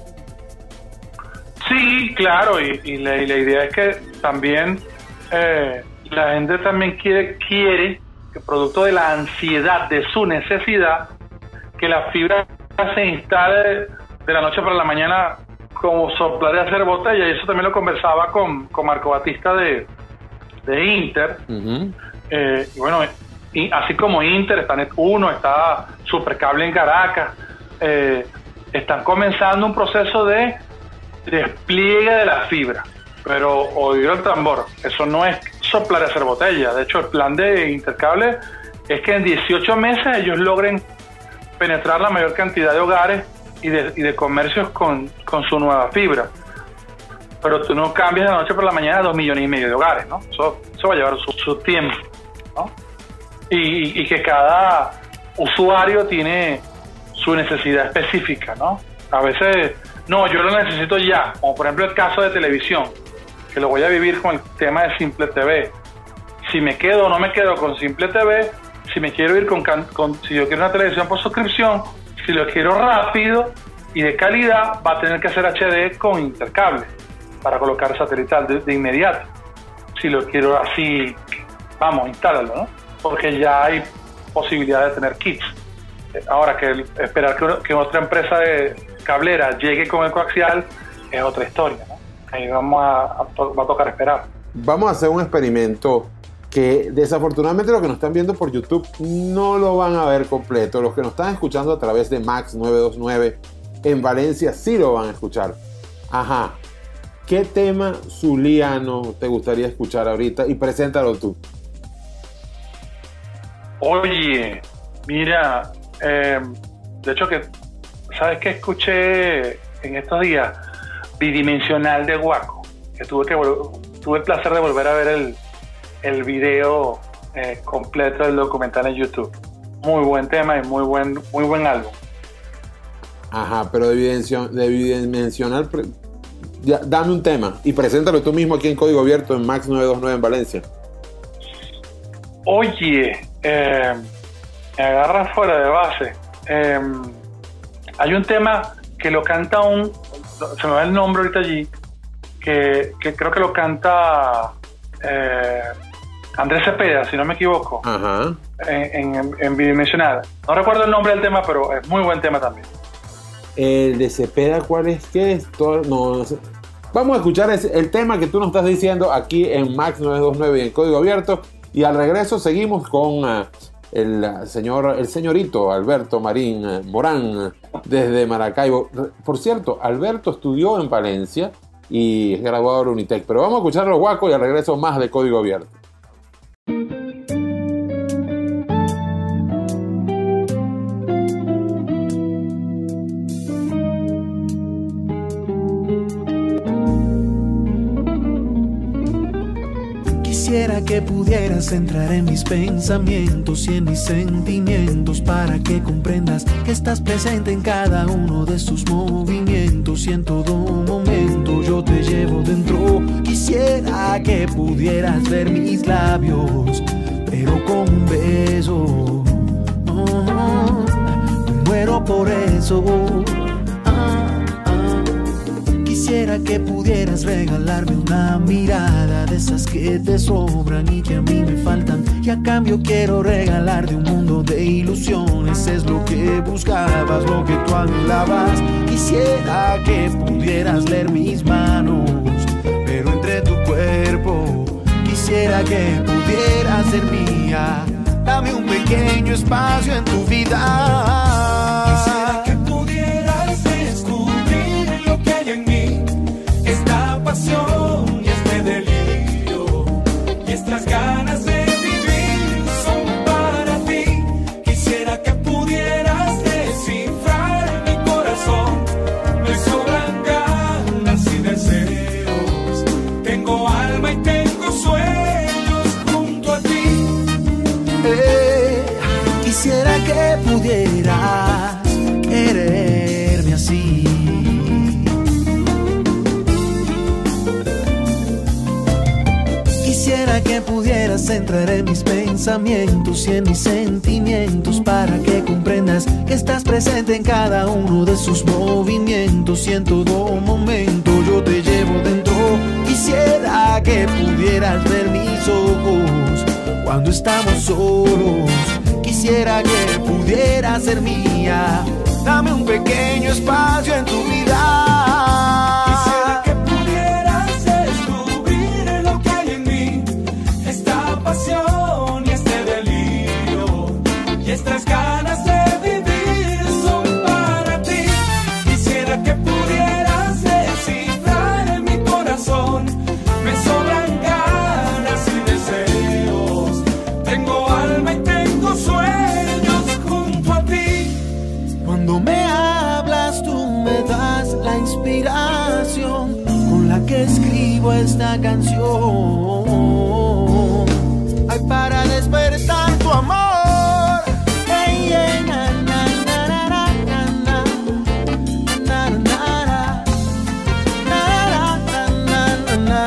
Sí, claro, y, y, la, y la idea es que también eh, la gente también quiere, quiere que producto de la ansiedad, de su necesidad, que la fibra se instale de la noche para la mañana como soplar y hacer botella. Y eso también lo conversaba con, con Marco Batista de, de Inter. Uh-huh. Eh, y bueno, y así como Inter, está Net uno, está Supercable en Caracas, eh, están comenzando un proceso de despliegue de la fibra. Pero oír el tambor, eso no es soplar y hacer botella. De hecho, el plan de Intercable es que en dieciocho meses ellos logren penetrar la mayor cantidad de hogares y de, y de comercios con, con su nueva fibra. Pero tú no cambias de la noche por la mañana dos millones y medio de hogares, ¿no? Eso, eso va a llevar su, su tiempo, ¿no? Y, y que cada usuario tiene su necesidad específica, ¿no? A veces, no, yo lo necesito ya, como por ejemplo el caso de televisión, que lo voy a vivir con el tema de Simple T V. Si me quedo o no me quedo con Simple T V, si me quiero ir con, con si yo quiero una televisión por suscripción, si lo quiero rápido y de calidad, va a tener que hacer H D con intercable para colocar satelital de, de inmediato. Si lo quiero así, vamos, instálalo, ¿no? Porque ya hay posibilidad de tener kits. Ahora, que el, esperar que, que otra empresa de cablera llegue con el coaxial es otra historia, ¿no? Ahí vamos a, a, va a tocar esperar.
Vamos a hacer un experimento que desafortunadamente los que nos están viendo por YouTube no lo van a ver completo. Los que nos están escuchando a través de Max nueve dos nueve en Valencia sí lo van a escuchar. Ajá. ¿Qué tema zuliano te gustaría escuchar ahorita? Y preséntalo tú.
Oye, mira, eh, de hecho que, ¿sabes qué escuché en estos días? Bidimensional de Guaco, que tuve que tuve el placer de volver a ver el, el video eh, completo del documental en YouTube. Muy buen tema y muy buen, muy buen álbum.
Ajá, pero de, bidimension, de bidimensional, ya, dame un tema y preséntalo tú mismo aquí en Código Abierto en Max nueve dos nueve en Valencia.
Oye, eh, me agarran fuera de base. Eh, hay un tema que lo canta un, se me va el nombre ahorita allí, que, que creo que lo canta eh, Andrés Cepeda, si no me equivoco.
Ajá.
En, en, en bidimensional. No recuerdo el nombre del tema, pero es muy buen tema también.
El de Cepeda, ¿cuál es? ¿Qué es? Todo, no, no sé. Vamos a escuchar ese, el tema que tú nos estás diciendo aquí en Max nueve dos nueve y en Código Abierto. Y al regreso seguimos con uh, el, uh, señor, el señorito Alberto Marín uh, Morán uh, desde Maracaibo. Por cierto, Alberto estudió en Valencia y es graduado de la Unitec. Pero vamos a escuchar los guacos y al regreso más de Código Abierto.
Quisiera que pudieras entrar en mis pensamientos y en mis sentimientos para que comprendas que estás presente en cada uno de sus movimientos y en todo momento yo te llevo dentro. Quisiera que pudieras ver mis labios, pero con un beso. Oh, me muero por eso. Quisiera que pudieras regalarme una mirada de esas que te sobran y que a mí me faltan, y a cambio quiero regalarte un mundo de ilusiones. Es lo que buscabas, lo que tú anhelabas. Quisiera que pudieras leer mis manos, pero entre tu cuerpo. Quisiera que pudieras ser mía. Dame un pequeño espacio en tu vida.
Quisiera que pudieras descubrir lo que hay en mí, esta pasión y este delirio y estas ganas de vivir son para ti. Quisiera que pudieras descifrar mi corazón. Me sobran ganas y deseos. Tengo alma y tengo sueños junto a ti.
Eh, quisiera que pudieras quererme así. Quisiera que pudieras entrar en mis pensamientos y en mis sentimientos para que comprendas que estás presente en cada uno de sus movimientos y en todo momento yo te llevo dentro. Quisiera que pudieras ver mis ojos cuando estamos solos. Quisiera que pudieras ser mía. Dame un pequeño espacio en tu vida.
Quisiera que pudieras descubrir lo que hay en mí, esta pasión y este delirio y estas ganas de vivir son para ti. Quisiera que pudieras descifrar en mi corazón. Me sobran ganas y deseos. Tengo alma y tengo sueños junto a ti.
escribo esta canción. Ay, para despertar tu amor. Ey, ey, na, na, na, na, na, na, na, na, na, na, na, na, na, na.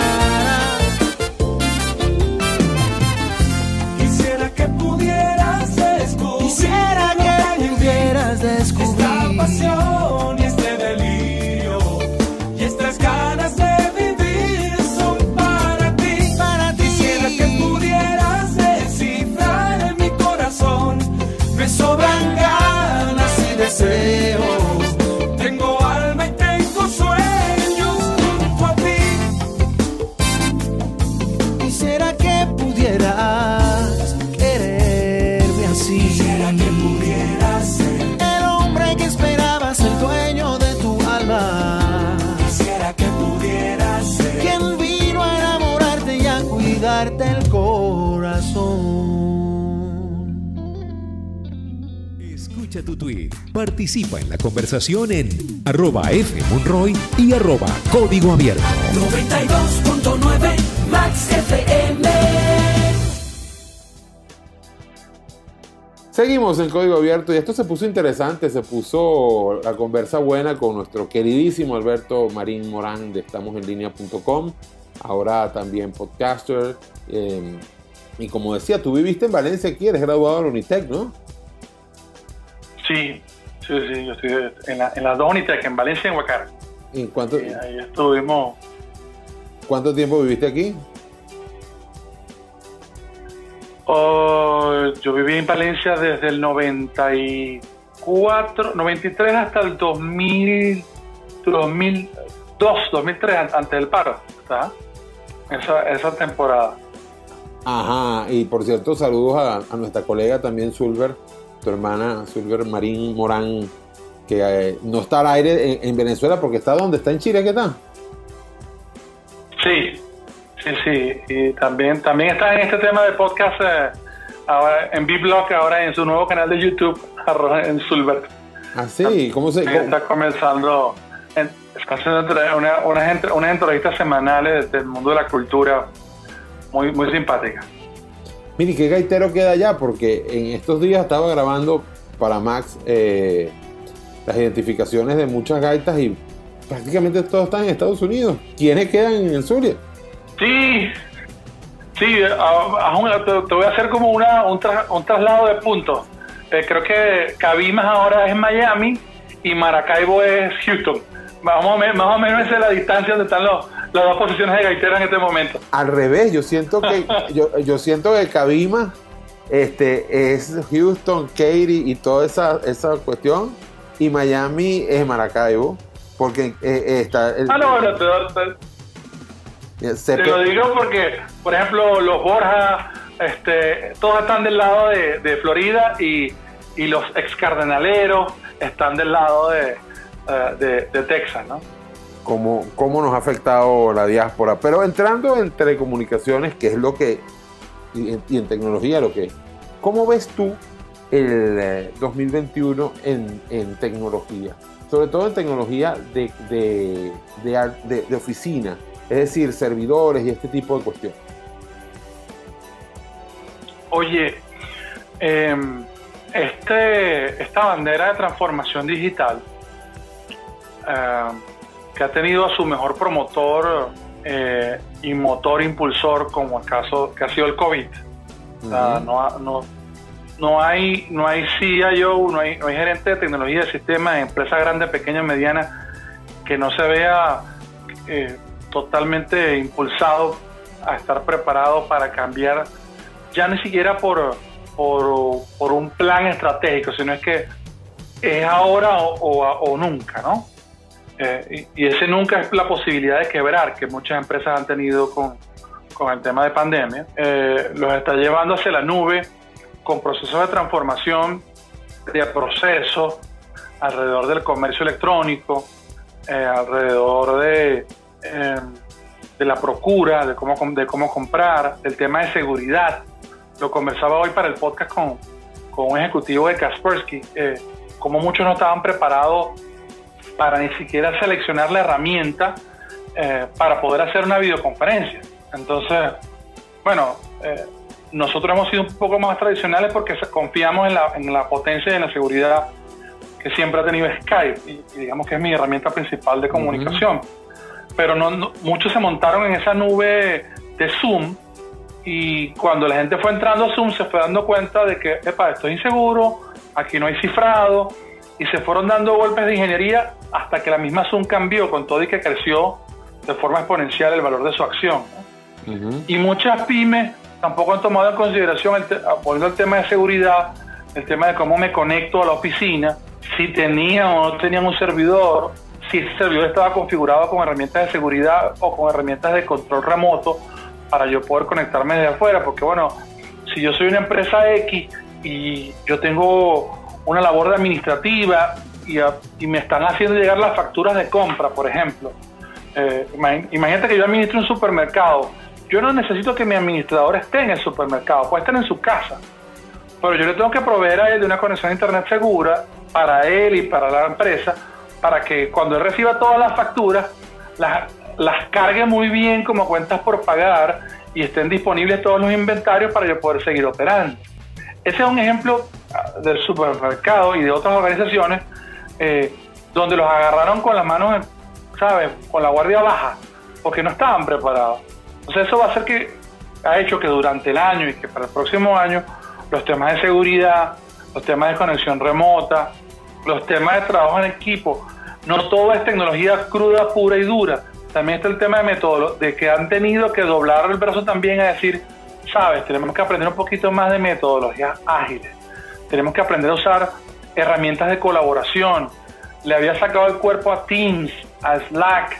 Quisiera que pudieras descubrir,
Quisiera que pudieras descubrir
esta pasión y este delirio y estas ganas de vivir son para ti.
para ti.
Quisiera que pudieras descifrar en mi corazón. Me sobran ganas y deseos. Tengo alma y tengo sueños junto a ti.
Quisiera que pudieras quererme así.
Quisiera que pudieras ser.
El hombre que esperabas, el dueño de tu alma.
Quisiera que pudieras ser.
Quien vino a enamorarte y a cuidarte el corazón.
Escucha tu tweet. Participa en la conversación en arroba fmonroy y arroba código abierto.
noventa y dos punto nueve Max F M.
Seguimos en Código Abierto y esto se puso interesante, se puso la conversa buena con nuestro queridísimo Alberto Marín Morán de estamos en línea punto com, ahora también podcaster. Eh, y como decía, tú viviste en Valencia aquí, eres graduado de la Unitec, ¿no?
Sí, sí, sí, yo estoy en, la, en las dos Unitec, en Valencia y en Guacara.
¿En cuánto,
Y ahí estuvimos.
¿Cuánto tiempo viviste aquí?
Oh, yo viví en Valencia desde el noventa y cuatro, noventa y tres hasta el dos mil, dos mil dos, dos mil tres, antes del paro, ¿está? Esa, esa temporada.
Ajá, y por cierto, saludos a, a nuestra colega también, Sulver, tu hermana, Sulver Marín Morán, que eh, no está al aire en, en Venezuela porque está donde está en Chile, ¿qué tal?
Sí, sí, sí. Y también, también está en este tema de podcast eh, ahora en B-Block, ahora en su nuevo canal de YouTube, arroba en Sulbert.
Ah, sí, ¿cómo se...? cómo-
Está comenzando, en- está haciendo entre- una, unas, entre- unas entrevistas semanales del mundo de la cultura muy, muy simpáticas.
Mire, ¿qué gaitero queda allá? Porque en estos días estaba grabando para Max eh, las identificaciones de muchas gaitas y prácticamente todos están en Estados Unidos. ¿Quiénes quedan en el Zulia?
Sí, sí, a- a un- te, te voy a hacer como una, un, tra- un traslado de puntos. Eh, creo que Cabimas ahora es Miami y Maracaibo es Houston. Más o, menos, más o menos esa es la distancia donde están los, las dos posiciones de gaiteros en este momento.
Al revés, yo siento que yo, yo siento que Cabima este, es Houston, Katy y toda esa, esa cuestión, y Miami es Maracaibo, porque eh, eh, está el,
Ah, no, no, te, te-
el C P.
te lo digo porque, por ejemplo, los Borja, este, todos están del lado de, de Florida y, y los ex cardenaleros están del lado de, eh, de, de Texas, ¿no?
cómo, cómo nos ha afectado la diáspora. Pero entrando en telecomunicaciones, que es lo que, y en, y en tecnología, lo que, ¿cómo ves tú el eh, dos mil veintiuno en, en tecnología? Sobre todo en tecnología de, de, de, ar- de- de oficina, es decir, servidores y este tipo de cuestiones.
Oye, eh, este, esta bandera de transformación digital, eh, que ha tenido a su mejor promotor eh, y motor impulsor, como el caso que ha sido el COVID. O sea,
Ujú.
no, ha- no, no hay no hay C I O, no hay, no hay gerente de tecnología de sistemas, empresas grandes, pequeñas, medianas, que no se vea eh, totalmente impulsado a estar preparado para cambiar, ya ni siquiera por, por, por un plan estratégico, sino es que es ahora o, o- o nunca, ¿no? Eh, y, y ese nunca es la posibilidad de quebrar que muchas empresas han tenido con, con el tema de pandemia. Eh, los está llevando hacia la nube con procesos de transformación de procesos alrededor del comercio electrónico, eh, alrededor de, eh, de la procura, de cómo, de cómo comprar, del tema de seguridad. Lo conversaba hoy para el podcast con, con un ejecutivo de Kaspersky, eh, como muchos no estaban preparados para ni siquiera seleccionar la herramienta eh, para poder hacer una videoconferencia. Entonces, bueno, eh, nosotros hemos sido un poco más tradicionales porque confiamos en la, en la potencia y en la seguridad que siempre ha tenido Skype, y, y digamos que es mi herramienta principal de comunicación. Uh-huh. Pero no, no, muchos se montaron en esa nube de Zoom, y cuando la gente fue entrando a Zoom se fue dando cuenta de que, epa, esto es inseguro, aquí no hay cifrado, y se fueron dando golpes de ingeniería hasta que la misma Zoom cambió con todo y que creció de forma exponencial el valor de su acción, ¿no? Uh-huh. Y muchas pymes tampoco han tomado en consideración, el te- poniendo el tema de seguridad, el tema de cómo me conecto a la oficina, si tenían o no tenían un servidor, si ese servidor estaba configurado con herramientas de seguridad o con herramientas de control remoto para yo poder conectarme desde afuera, porque bueno, si yo soy una empresa X y yo tengo una labor administrativa y, a, y me están haciendo llegar las facturas de compra, por ejemplo, eh, imagínate que yo administro un supermercado, yo no necesito que mi administrador esté en el supermercado, puede estar en su casa, pero yo le tengo que proveer a él de una conexión a internet segura para él y para la empresa, para que cuando él reciba todas las facturas, las, las cargue muy bien como cuentas por pagar y estén disponibles todos los inventarios para yo poder seguir operando. Ese es un ejemplo del supermercado y de otras organizaciones eh, donde los agarraron con las manos, ¿sabes?, con la guardia baja, porque no estaban preparados. Entonces eso va a hacer que, ha hecho que durante el año y que para el próximo año los temas de seguridad, los temas de conexión remota, los temas de trabajo en equipo, no todo es tecnología cruda, pura y dura. También está el tema de método, de que han tenido que doblar el brazo también a decir, sabes, tenemos que aprender un poquito más de metodologías ágiles, tenemos que aprender a usar herramientas de colaboración. Le había sacado el cuerpo a Teams, a Slack.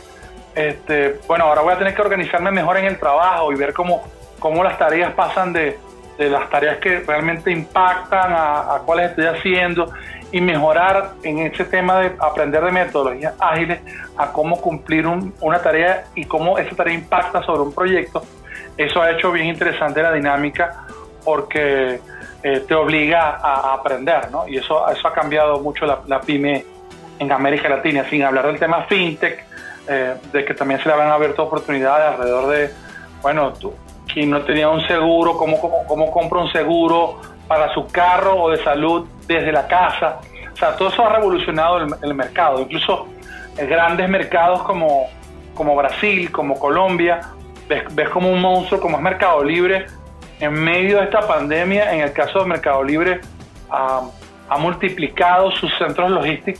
Este, bueno, ahora voy a tener que organizarme mejor en el trabajo y ver cómo, cómo las tareas pasan de, de las tareas que realmente impactan a, a cuáles estoy haciendo, y mejorar en ese tema de aprender de metodologías ágiles a cómo cumplir un, una tarea y cómo esa tarea impacta sobre un proyecto. Eso ha hecho bien interesante la dinámica porque eh, te obliga a, a aprender, ¿no? Y eso, eso ha cambiado mucho la, la pyme en América Latina, sin hablar del tema fintech, eh, de que también se le habían abierto oportunidades alrededor de, bueno, tú, quien no tenía un seguro, cómo, cómo, cómo compra un seguro para su carro o de salud desde la casa. O sea, todo eso ha revolucionado el, el mercado. Incluso eh, grandes mercados como, como Brasil, como Colombia, ves, ves como un monstruo como es Mercado Libre, en medio de esta pandemia. En el caso de Mercado Libre, uh, ha multiplicado sus centros logísticos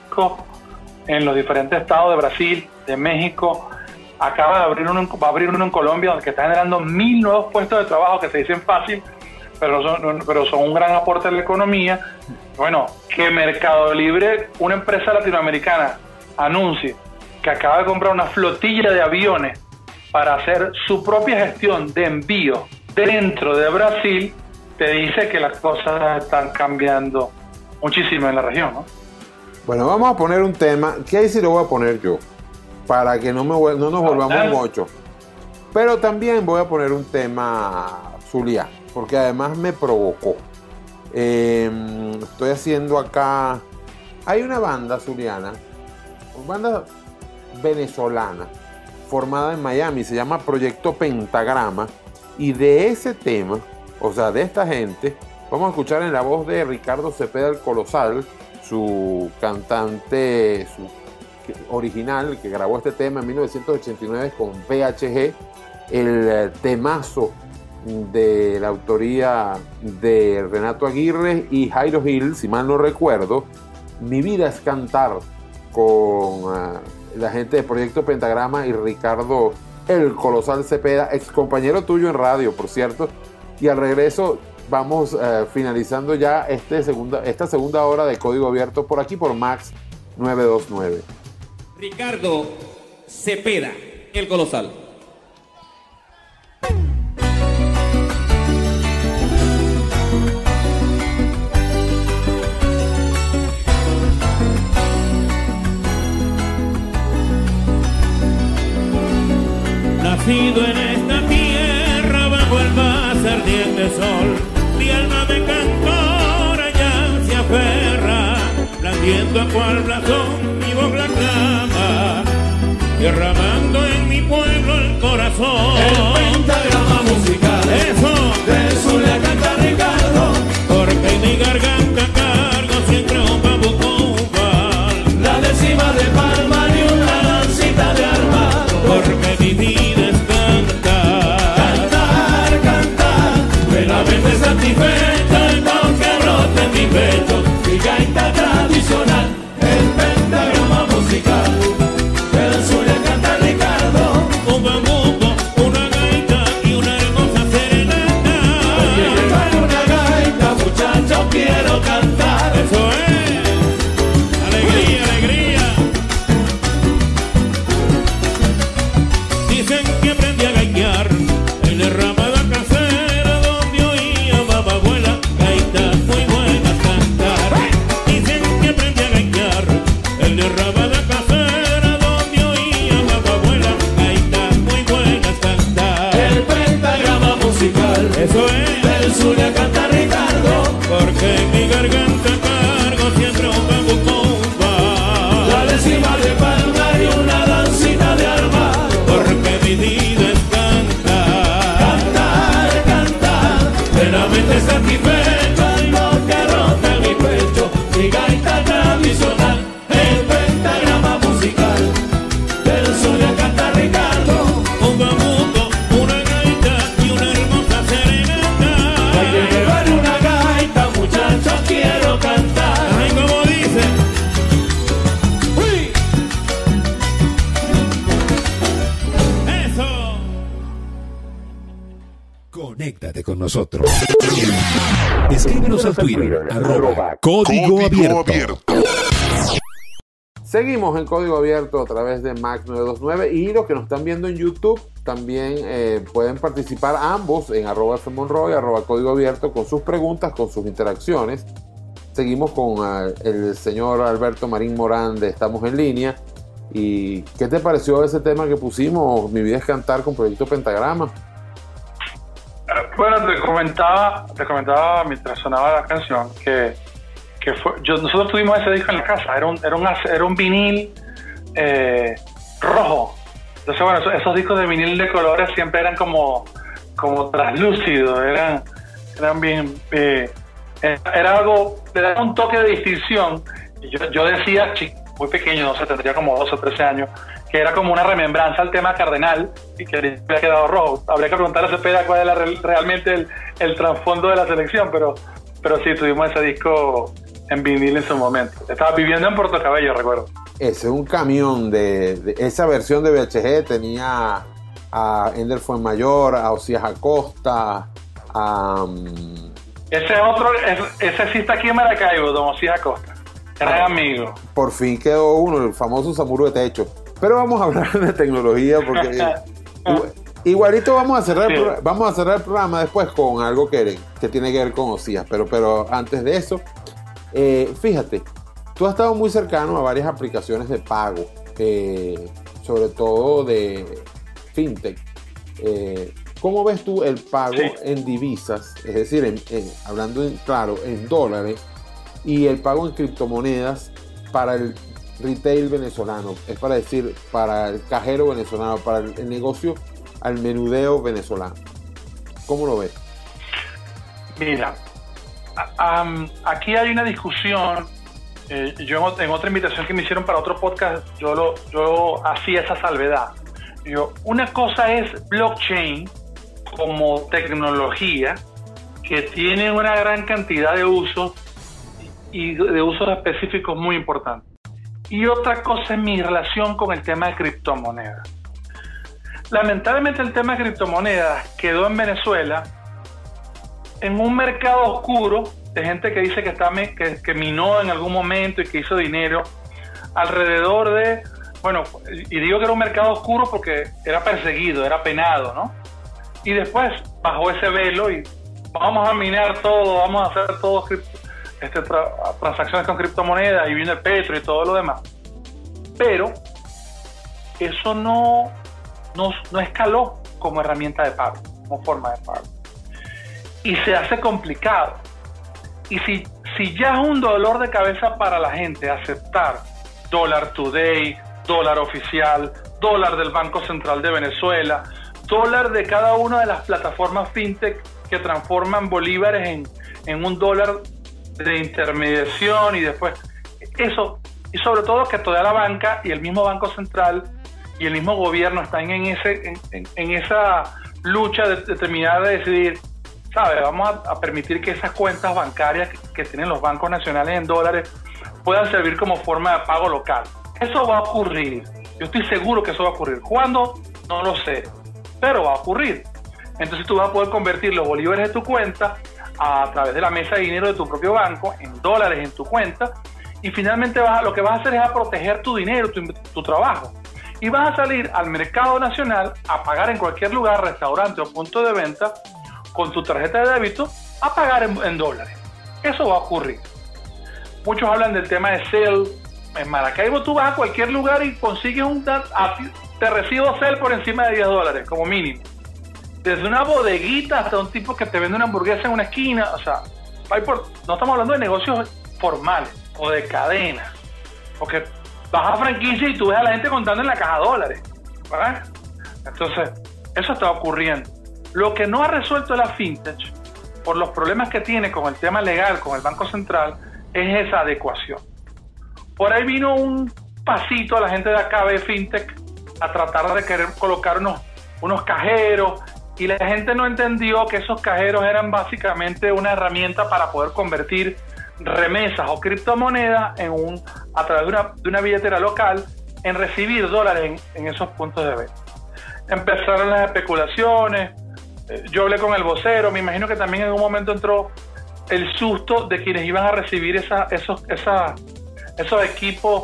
en los diferentes estados de Brasil, de México. Acaba de abrir uno, va a abrir uno en Colombia, donde está generando mil nuevos puestos de trabajo que se dicen fácil, pero son, pero son un gran aporte a la economía. Bueno, que Mercado Libre, una empresa latinoamericana, anuncie que acaba de comprar una flotilla de aviones para hacer su propia gestión de envío dentro de Brasil, te dice que las cosas están cambiando muchísimo en la región, ¿no?
Bueno, vamos a poner un tema, que ahí sí lo voy a poner yo, para que no, me, no nos volvamos mucho. Pero también voy a poner un tema Zulia, porque además me provocó. Eh, estoy haciendo acá, hay una banda zuliana, una banda venezolana, formada en Miami, se llama Proyecto Pentagrama, y de ese tema, o sea, de esta gente, vamos a escuchar en la voz de Ricardo Cepeda el Colosal, su cantante su, original, que grabó este tema en mil novecientos ochenta y nueve con V H G, el temazo de la autoría de Renato Aguirre y Jairo Gil, si mal no recuerdo, Mi vida es cantar, con uh, la gente de Proyecto Pentagrama y Ricardo el Colosal Cepeda, ex compañero tuyo en radio, por cierto. Y al regreso vamos uh, finalizando ya este segunda, esta segunda hora de Código Abierto por aquí por Max novecientos veintinueve.
Ricardo Cepeda, el Colosal.
Nacido en esta tierra bajo el más ardiente sol, mi alma de cantora ya se aferra, blandiendo a cual blasón mi voz la clama, y derramando en mi pueblo el corazón.
El pentagrama musical,
Eso,
del Zulia canta Ricardo,
porque en mi garganta cargo siempre un babucón.
la décima de palma y una lancita de armado.
Porque mi vida es cantar,
Cantar, cantar, plenamente satisfecho, el don que brota en mi pecho, mi gaita tradicional, el pentagrama musical, del Zulia canta Ricardo.
un bambuco, una gaita y una hermosa serenata.
Oye, llevar una gaita, muchacho, quiero cantar.
Eso es, alegría, alegría. Dicen que aprendí a gaitear en la ramada casera donde oía bababuela gaitas muy buenas cantar. Dicen que aprendí a gaitear en la ramada casera donde oía bababuela gaitas muy buenas cantar.
El pentagrama musical,
Eso es,
del Zulia canta Ricardo,
porque en mi garganta cargo siempre un bambucón
la décima de palma y una lancita de armado.
porque mi vida es cantar.
Cantar, cantar, plenamente satisfecho, el don que rota en mi pecho, mi gaita tradicional, el pentagrama musical, del Zulia canta Ricardo.
Un bambuco, una gaita y una hermosa serenata.
Hay que llevar una gaita, muchachos, quiero cantar.
Ay, como dice,
¡Uy!
eso.
Conéctate con nosotros. Escríbenos al Twitter, arroba Código Abierto.
Seguimos en Código Abierto a través de Max nueve dos nueve y los que nos están viendo en YouTube también eh, pueden participar ambos en arroba fmonroy, arroba Código Abierto con sus preguntas, con sus interacciones. Seguimos con uh, el señor Alberto Marín Morán de Estamos en Línea. ¿Y qué te pareció ese tema que pusimos, Mi Vida es Cantar, con Proyecto Pentagrama?
Bueno, te comentaba, te comentaba mientras sonaba la canción que, que fue, yo, nosotros tuvimos ese disco en la casa, era un, era un, era un vinil eh, rojo. Entonces, bueno, esos, esos discos de vinil de colores siempre eran como, como translúcidos, eran, eran bien, eh, era algo, le daba un toque de distinción. Y yo, yo decía, chico, muy pequeño, no sé, tendría como doce o trece años, que era como una remembranza al tema cardenal y que había quedado rojo. Habría que preguntar a Cepeda cuál era re- realmente el, el trasfondo de la selección, pero, pero sí, tuvimos ese disco en vinil en su momento. Estaba viviendo en Puerto Cabello, recuerdo.
Ese es un camión de, de esa versión de V H G. Tenía a Ender Fuenmayor, a Osías Acosta, a... um,
Ese otro, ese, ese sí está aquí en Maracaibo, don Osías Acosta. Gran amigo.
Por fin quedó uno, el famoso Samuro de techo. Pero vamos a hablar de tecnología porque igual- igualito vamos a cerrar el
Sí.
pro- vamos a cerrar el programa después con algo que, que tiene que ver con Osías. Pero, pero antes de eso, eh, fíjate, tú has estado muy cercano a varias aplicaciones de pago, eh, sobre todo de fintech. Eh, ¿Cómo ves tú el pago
Sí.
en divisas? Es decir, en- en- hablando en, claro, en dólares, y el pago en criptomonedas para el retail venezolano, es para decir, para el cajero venezolano, para el, el negocio al menudeo venezolano? ¿Cómo lo ves?
Mira, a- am, aquí hay una discusión. eh, yo en, ot- en otra invitación que me hicieron para otro podcast, yo lo, yo hacía esa salvedad. Yo, una cosa es blockchain como tecnología que tiene una gran cantidad de usos y de usos específicos muy importantes. Y otra cosa es mi relación con el tema de criptomonedas. Lamentablemente el tema de criptomonedas quedó en Venezuela en un mercado oscuro de gente que dice que, está, que, que minó en algún momento y que hizo dinero alrededor de, bueno, y digo que era un mercado oscuro porque era perseguido, era penado, ¿no? Y después bajó ese velo y vamos a minar todo, vamos a hacer todo cripto, este, tra transacciones con criptomonedas y vino el petro y todo lo demás. Pero eso no, no, no escaló como herramienta de pago, como forma de pago. Y se hace complicado. Y si, si ya es un dolor de cabeza para la gente aceptar dólar today, dólar oficial, dólar del Banco Central de Venezuela, dólar de cada una de las plataformas fintech que transforman bolívares en, en un dólar de intermediación y después eso, y sobre todo que toda la banca y el mismo Banco Central y el mismo gobierno están en ese en, en, en esa lucha de, de terminar de decidir, ¿sabes? Vamos a, a permitir que esas cuentas bancarias que, que tienen los bancos nacionales en dólares puedan servir como forma de pago local. Eso va a ocurrir. Yo estoy seguro que eso va a ocurrir. ¿Cuándo? No lo sé. Pero va a ocurrir. Entonces tú vas a poder convertir los bolívares de tu cuenta a través de la mesa de dinero de tu propio banco en dólares en tu cuenta y finalmente vas a, lo que vas a hacer es a proteger tu dinero, tu, tu trabajo. Y vas a salir al mercado nacional a pagar en cualquier lugar, restaurante o punto de venta con tu tarjeta de débito a pagar en, en dólares. Eso va a ocurrir. Muchos hablan del tema de Zelle. En Maracaibo tú vas a cualquier lugar y consigues un... Te recibo Zelle por encima de diez dólares, como mínimo. Desde una bodeguita hasta un tipo que te vende una hamburguesa en una esquina. O sea, hay por, no estamos hablando de negocios formales o de cadenas. Porque vas a franquicia y tú ves a la gente contando en la caja dólares. ¿Verdad? Entonces, eso está ocurriendo. Lo que no ha resuelto la fintech, por los problemas que tiene con el tema legal, con el Banco Central, es esa adecuación. Por ahí vino un pasito a la gente de A K B Fintech a tratar de querer colocar unos, unos cajeros y la gente no entendió que esos cajeros eran básicamente una herramienta para poder convertir remesas o criptomonedas en un, a través de una, de una billetera local en recibir dólares en, en esos puntos de venta. Empezaron las especulaciones, eh, yo hablé con el vocero, me imagino que también en un momento entró el susto de quienes iban a recibir esa, esos, esa, esos equipos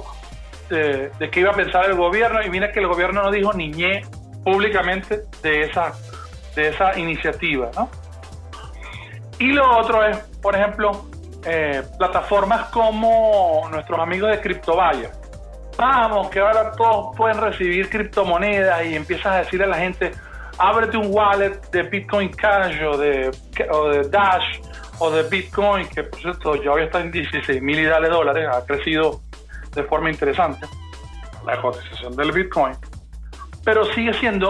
de, de qué iba a pensar el gobierno y mira que el gobierno no dijo ni ñe públicamente de esa, de esa iniciativa, ¿no? Y lo otro es, por ejemplo, eh, plataformas como nuestros amigos de CryptoBuyer. Vamos, que ahora todos pueden recibir criptomonedas y empiezas a decirle a la gente, ábrete un wallet de Bitcoin Cash o de, o de Dash o de Bitcoin, que por cierto ya hoy está en dieciséis mil y dale dólares, ha crecido de forma interesante la cotización del Bitcoin, pero sigue siendo,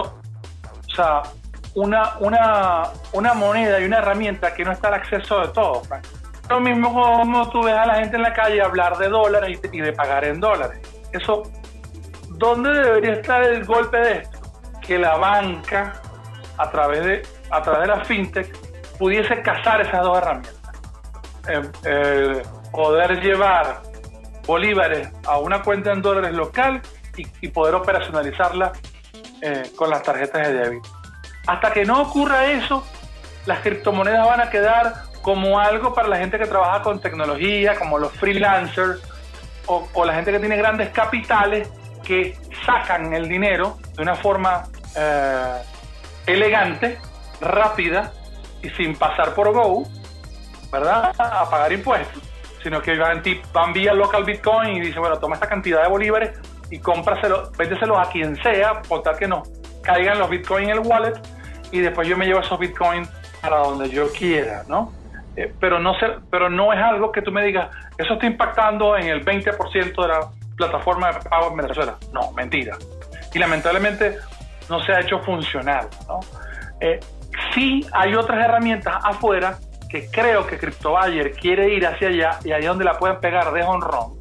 o sea, una, una, una moneda y una herramienta que no está al acceso de todos. Lo mismo como tú ves a la gente en la calle hablar de dólares y de pagar en dólares. Eso, ¿dónde debería estar el golpe de esto? Que la banca, a través de, a través de la fintech, pudiese casar esas dos herramientas. Eh, eh, poder llevar bolívares a una cuenta en dólares local y, y poder operacionalizarla eh, con las tarjetas de débito. Hasta que no ocurra eso, las criptomonedas van a quedar como algo para la gente que trabaja con tecnología, como los freelancers o, o la gente que tiene grandes capitales que sacan el dinero de una forma eh, elegante, rápida y sin pasar por Go, ¿verdad? A pagar impuestos, sino que van, van vía local Bitcoin y dicen, bueno, toma esta cantidad de bolívares y cómpraselo, véndeselos a quien sea, por tal que no caigan los Bitcoin en el wallet y después yo me llevo esos Bitcoin para donde yo quiera, ¿no? Eh, pero no sé, pero no es algo que tú me digas, eso está impactando en el veinte por ciento de la plataforma de pago en Venezuela. No, mentira. Y lamentablemente no se ha hecho funcional, ¿no? Eh, sí hay otras herramientas afuera que creo que CryptoBuyer quiere ir hacia allá y ahí es donde la pueden pegar de honrón.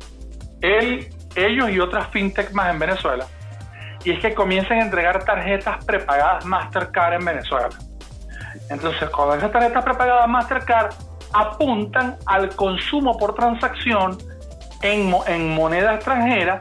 Él, ellos y otras fintech más en Venezuela. Y es que comiencen a entregar tarjetas prepagadas Mastercard en Venezuela. Entonces, con esas tarjetas prepagadas Mastercard apuntan al consumo por transacción en, en moneda extranjera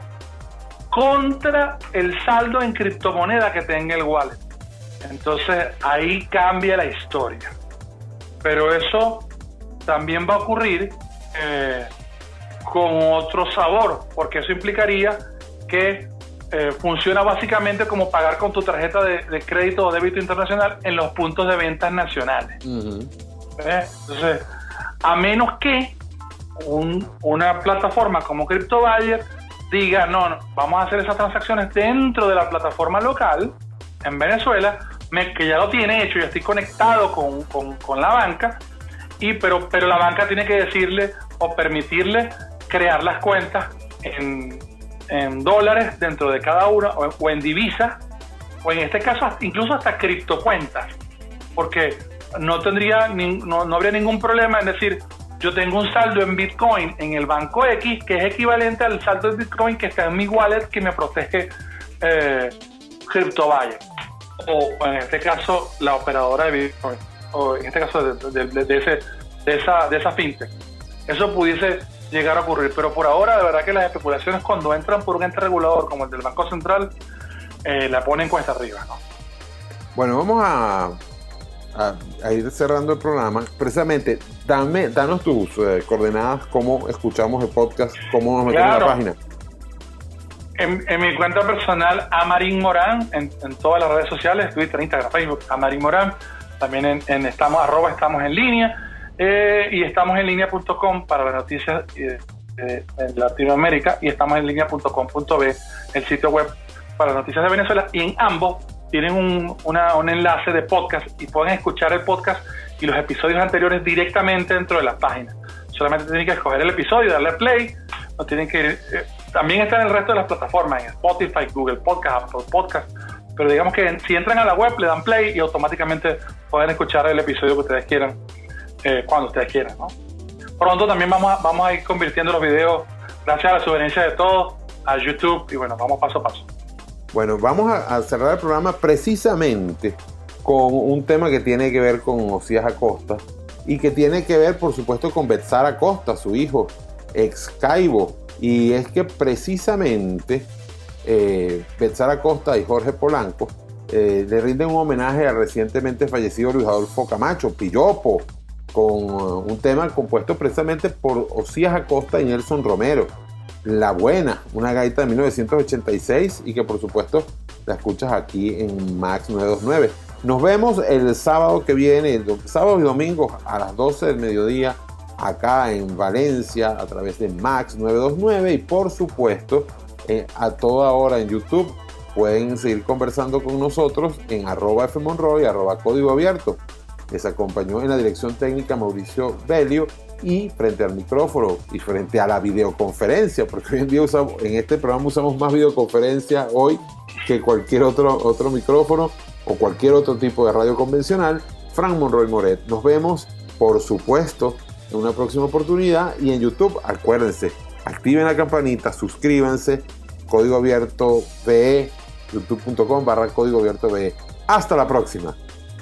contra el saldo en criptomoneda que tenga el wallet. Entonces, ahí cambia la historia. Pero eso también va a ocurrir eh, con otro sabor, porque eso implicaría que eh, funciona básicamente como pagar con tu tarjeta de, de crédito o débito internacional en los puntos de ventas nacionales. Uh-huh. ¿Eh? Entonces, a menos que un, una plataforma como CryptoBuyer diga, no, no, vamos a hacer esas transacciones dentro de la plataforma local en Venezuela, me, que ya lo tiene hecho, yo estoy conectado con, con, con la banca, y, pero, pero la banca tiene que decirle o permitirle crear las cuentas en, en dólares dentro de cada una, o, o en divisas, o en este caso incluso hasta criptocuentas, porque no tendría ni, no, no habría ningún problema en decir, yo tengo un saldo en Bitcoin en el banco X que es equivalente al saldo de Bitcoin que está en mi wallet que me protege eh, CryptoValle, o, o en este caso la operadora de Bitcoin, o en este caso de, de, de, de, ese, de, esa, de esa fintech. Eso pudiese llegar a ocurrir, pero por ahora de verdad que las especulaciones cuando entran por un ente regulador como el del Banco Central eh, la ponen cuesta arriba, ¿no?
Bueno, vamos a, a, a ir cerrando el programa. Precisamente, dame, danos tus eh, coordenadas, cómo escuchamos el podcast, cómo nos metemos
Claro.
en la página.
En, en mi cuenta personal, Amarín Morán, en, en todas las redes sociales, Twitter, Instagram, Facebook, Amarín Morán. También en, en estamos, arroba estamos en línea. Eh, y estamos en línea punto com para las noticias eh, eh, en Latinoamérica, y estamos en línea punto com punto be, el sitio web para las noticias de Venezuela, y en ambos tienen un, una, un enlace de podcast y pueden escuchar el podcast y los episodios anteriores directamente dentro de la página. Solamente tienen que escoger el episodio, darle play, no tienen que ir, eh, también está en el resto de las plataformas, en Spotify, Google Podcast, Apple Podcast, pero digamos que si entran a la web le dan play y automáticamente pueden escuchar el episodio que ustedes quieran. Eh, cuando ustedes quieran, ¿no? Pronto también vamos a, vamos a ir convirtiendo los videos, gracias a la sugerencia de todos, a YouTube, y bueno, vamos paso a paso.
Bueno, vamos a, a cerrar el programa precisamente con un tema que tiene que ver con Osías Acosta y que tiene que ver, por supuesto, con Betzar Acosta, su hijo, ex Caibo. Y es que precisamente eh, Betzar Acosta y Jorge Polanco eh, le rinden un homenaje al recientemente fallecido Luis Adolfo Camacho, Pillopo, con uh, un tema compuesto precisamente por Osías Acosta y Nelson Romero, La Buena, una gaita de mil novecientos ochenta y seis, y que por supuesto la escuchas aquí en Max novecientos veintinueve. Nos vemos el sábado que viene, el sábado y domingo a las doce del mediodía, acá en Valencia, a través de Max novecientos veintinueve, y por supuesto eh, a toda hora en YouTube. Pueden seguir conversando con nosotros en arroba fmonroy, arroba código abierto. Les acompañó en la dirección técnica Mauricio Belio, y frente al micrófono y frente a la videoconferencia, porque hoy en día usamos, en este programa usamos más videoconferencia hoy que cualquier otro, otro micrófono o cualquier otro tipo de radio convencional, Frank Monroy Moret. Nos vemos, por supuesto, en una próxima oportunidad, y en YouTube, acuérdense, activen la campanita, suscríbanse, Código Abierto B E, youtube punto com barra Código Abierto B E. Hasta la próxima.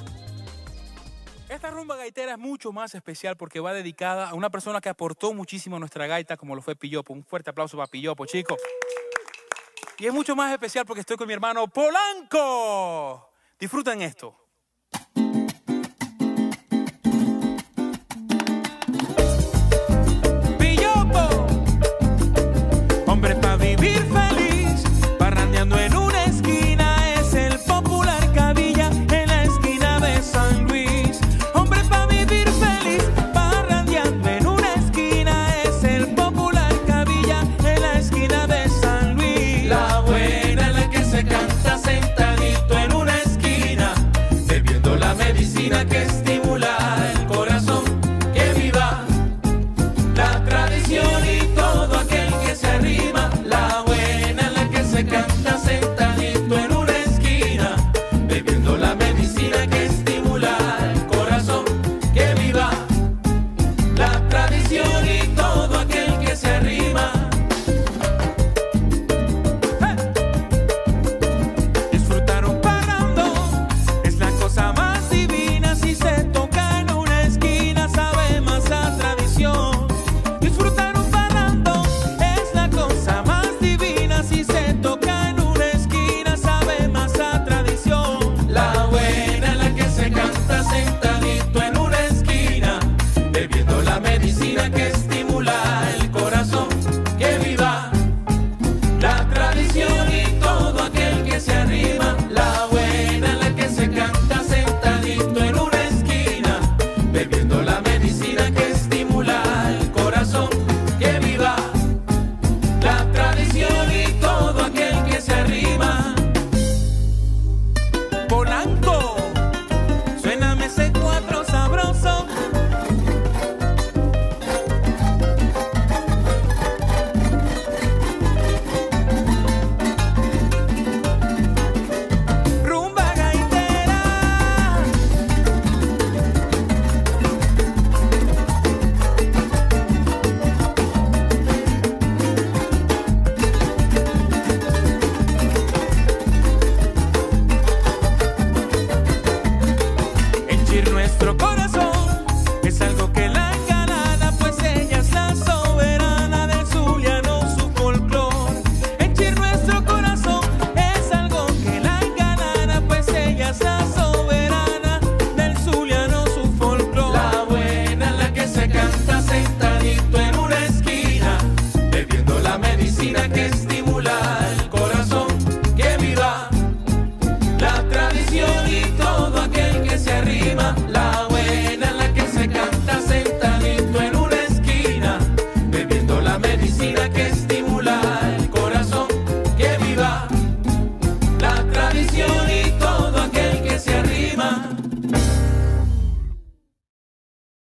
Esta rumba gaitera es mucho más especial porque va dedicada a una persona que aportó muchísimo a nuestra gaita, como lo fue Pillopo. Un fuerte aplauso para Pillopo, chicos. Y es mucho más especial porque estoy con mi hermano Polanco. Disfruten esto. Pillopo, hombre pa' vivir feliz, parrandeando en una esquina, es el popular Cabilla en la esquina de San Luis.
Que estimula el corazón, que viva la tradición y todo aquel que se arrima. La buena en la que se canta sentadito en una esquina, bebiendo la medicina que estimula el corazón, que viva la tradición y todo aquel que se arrima. Disfrutar un parrando es la cosa más divina. Si
nuestro corazón.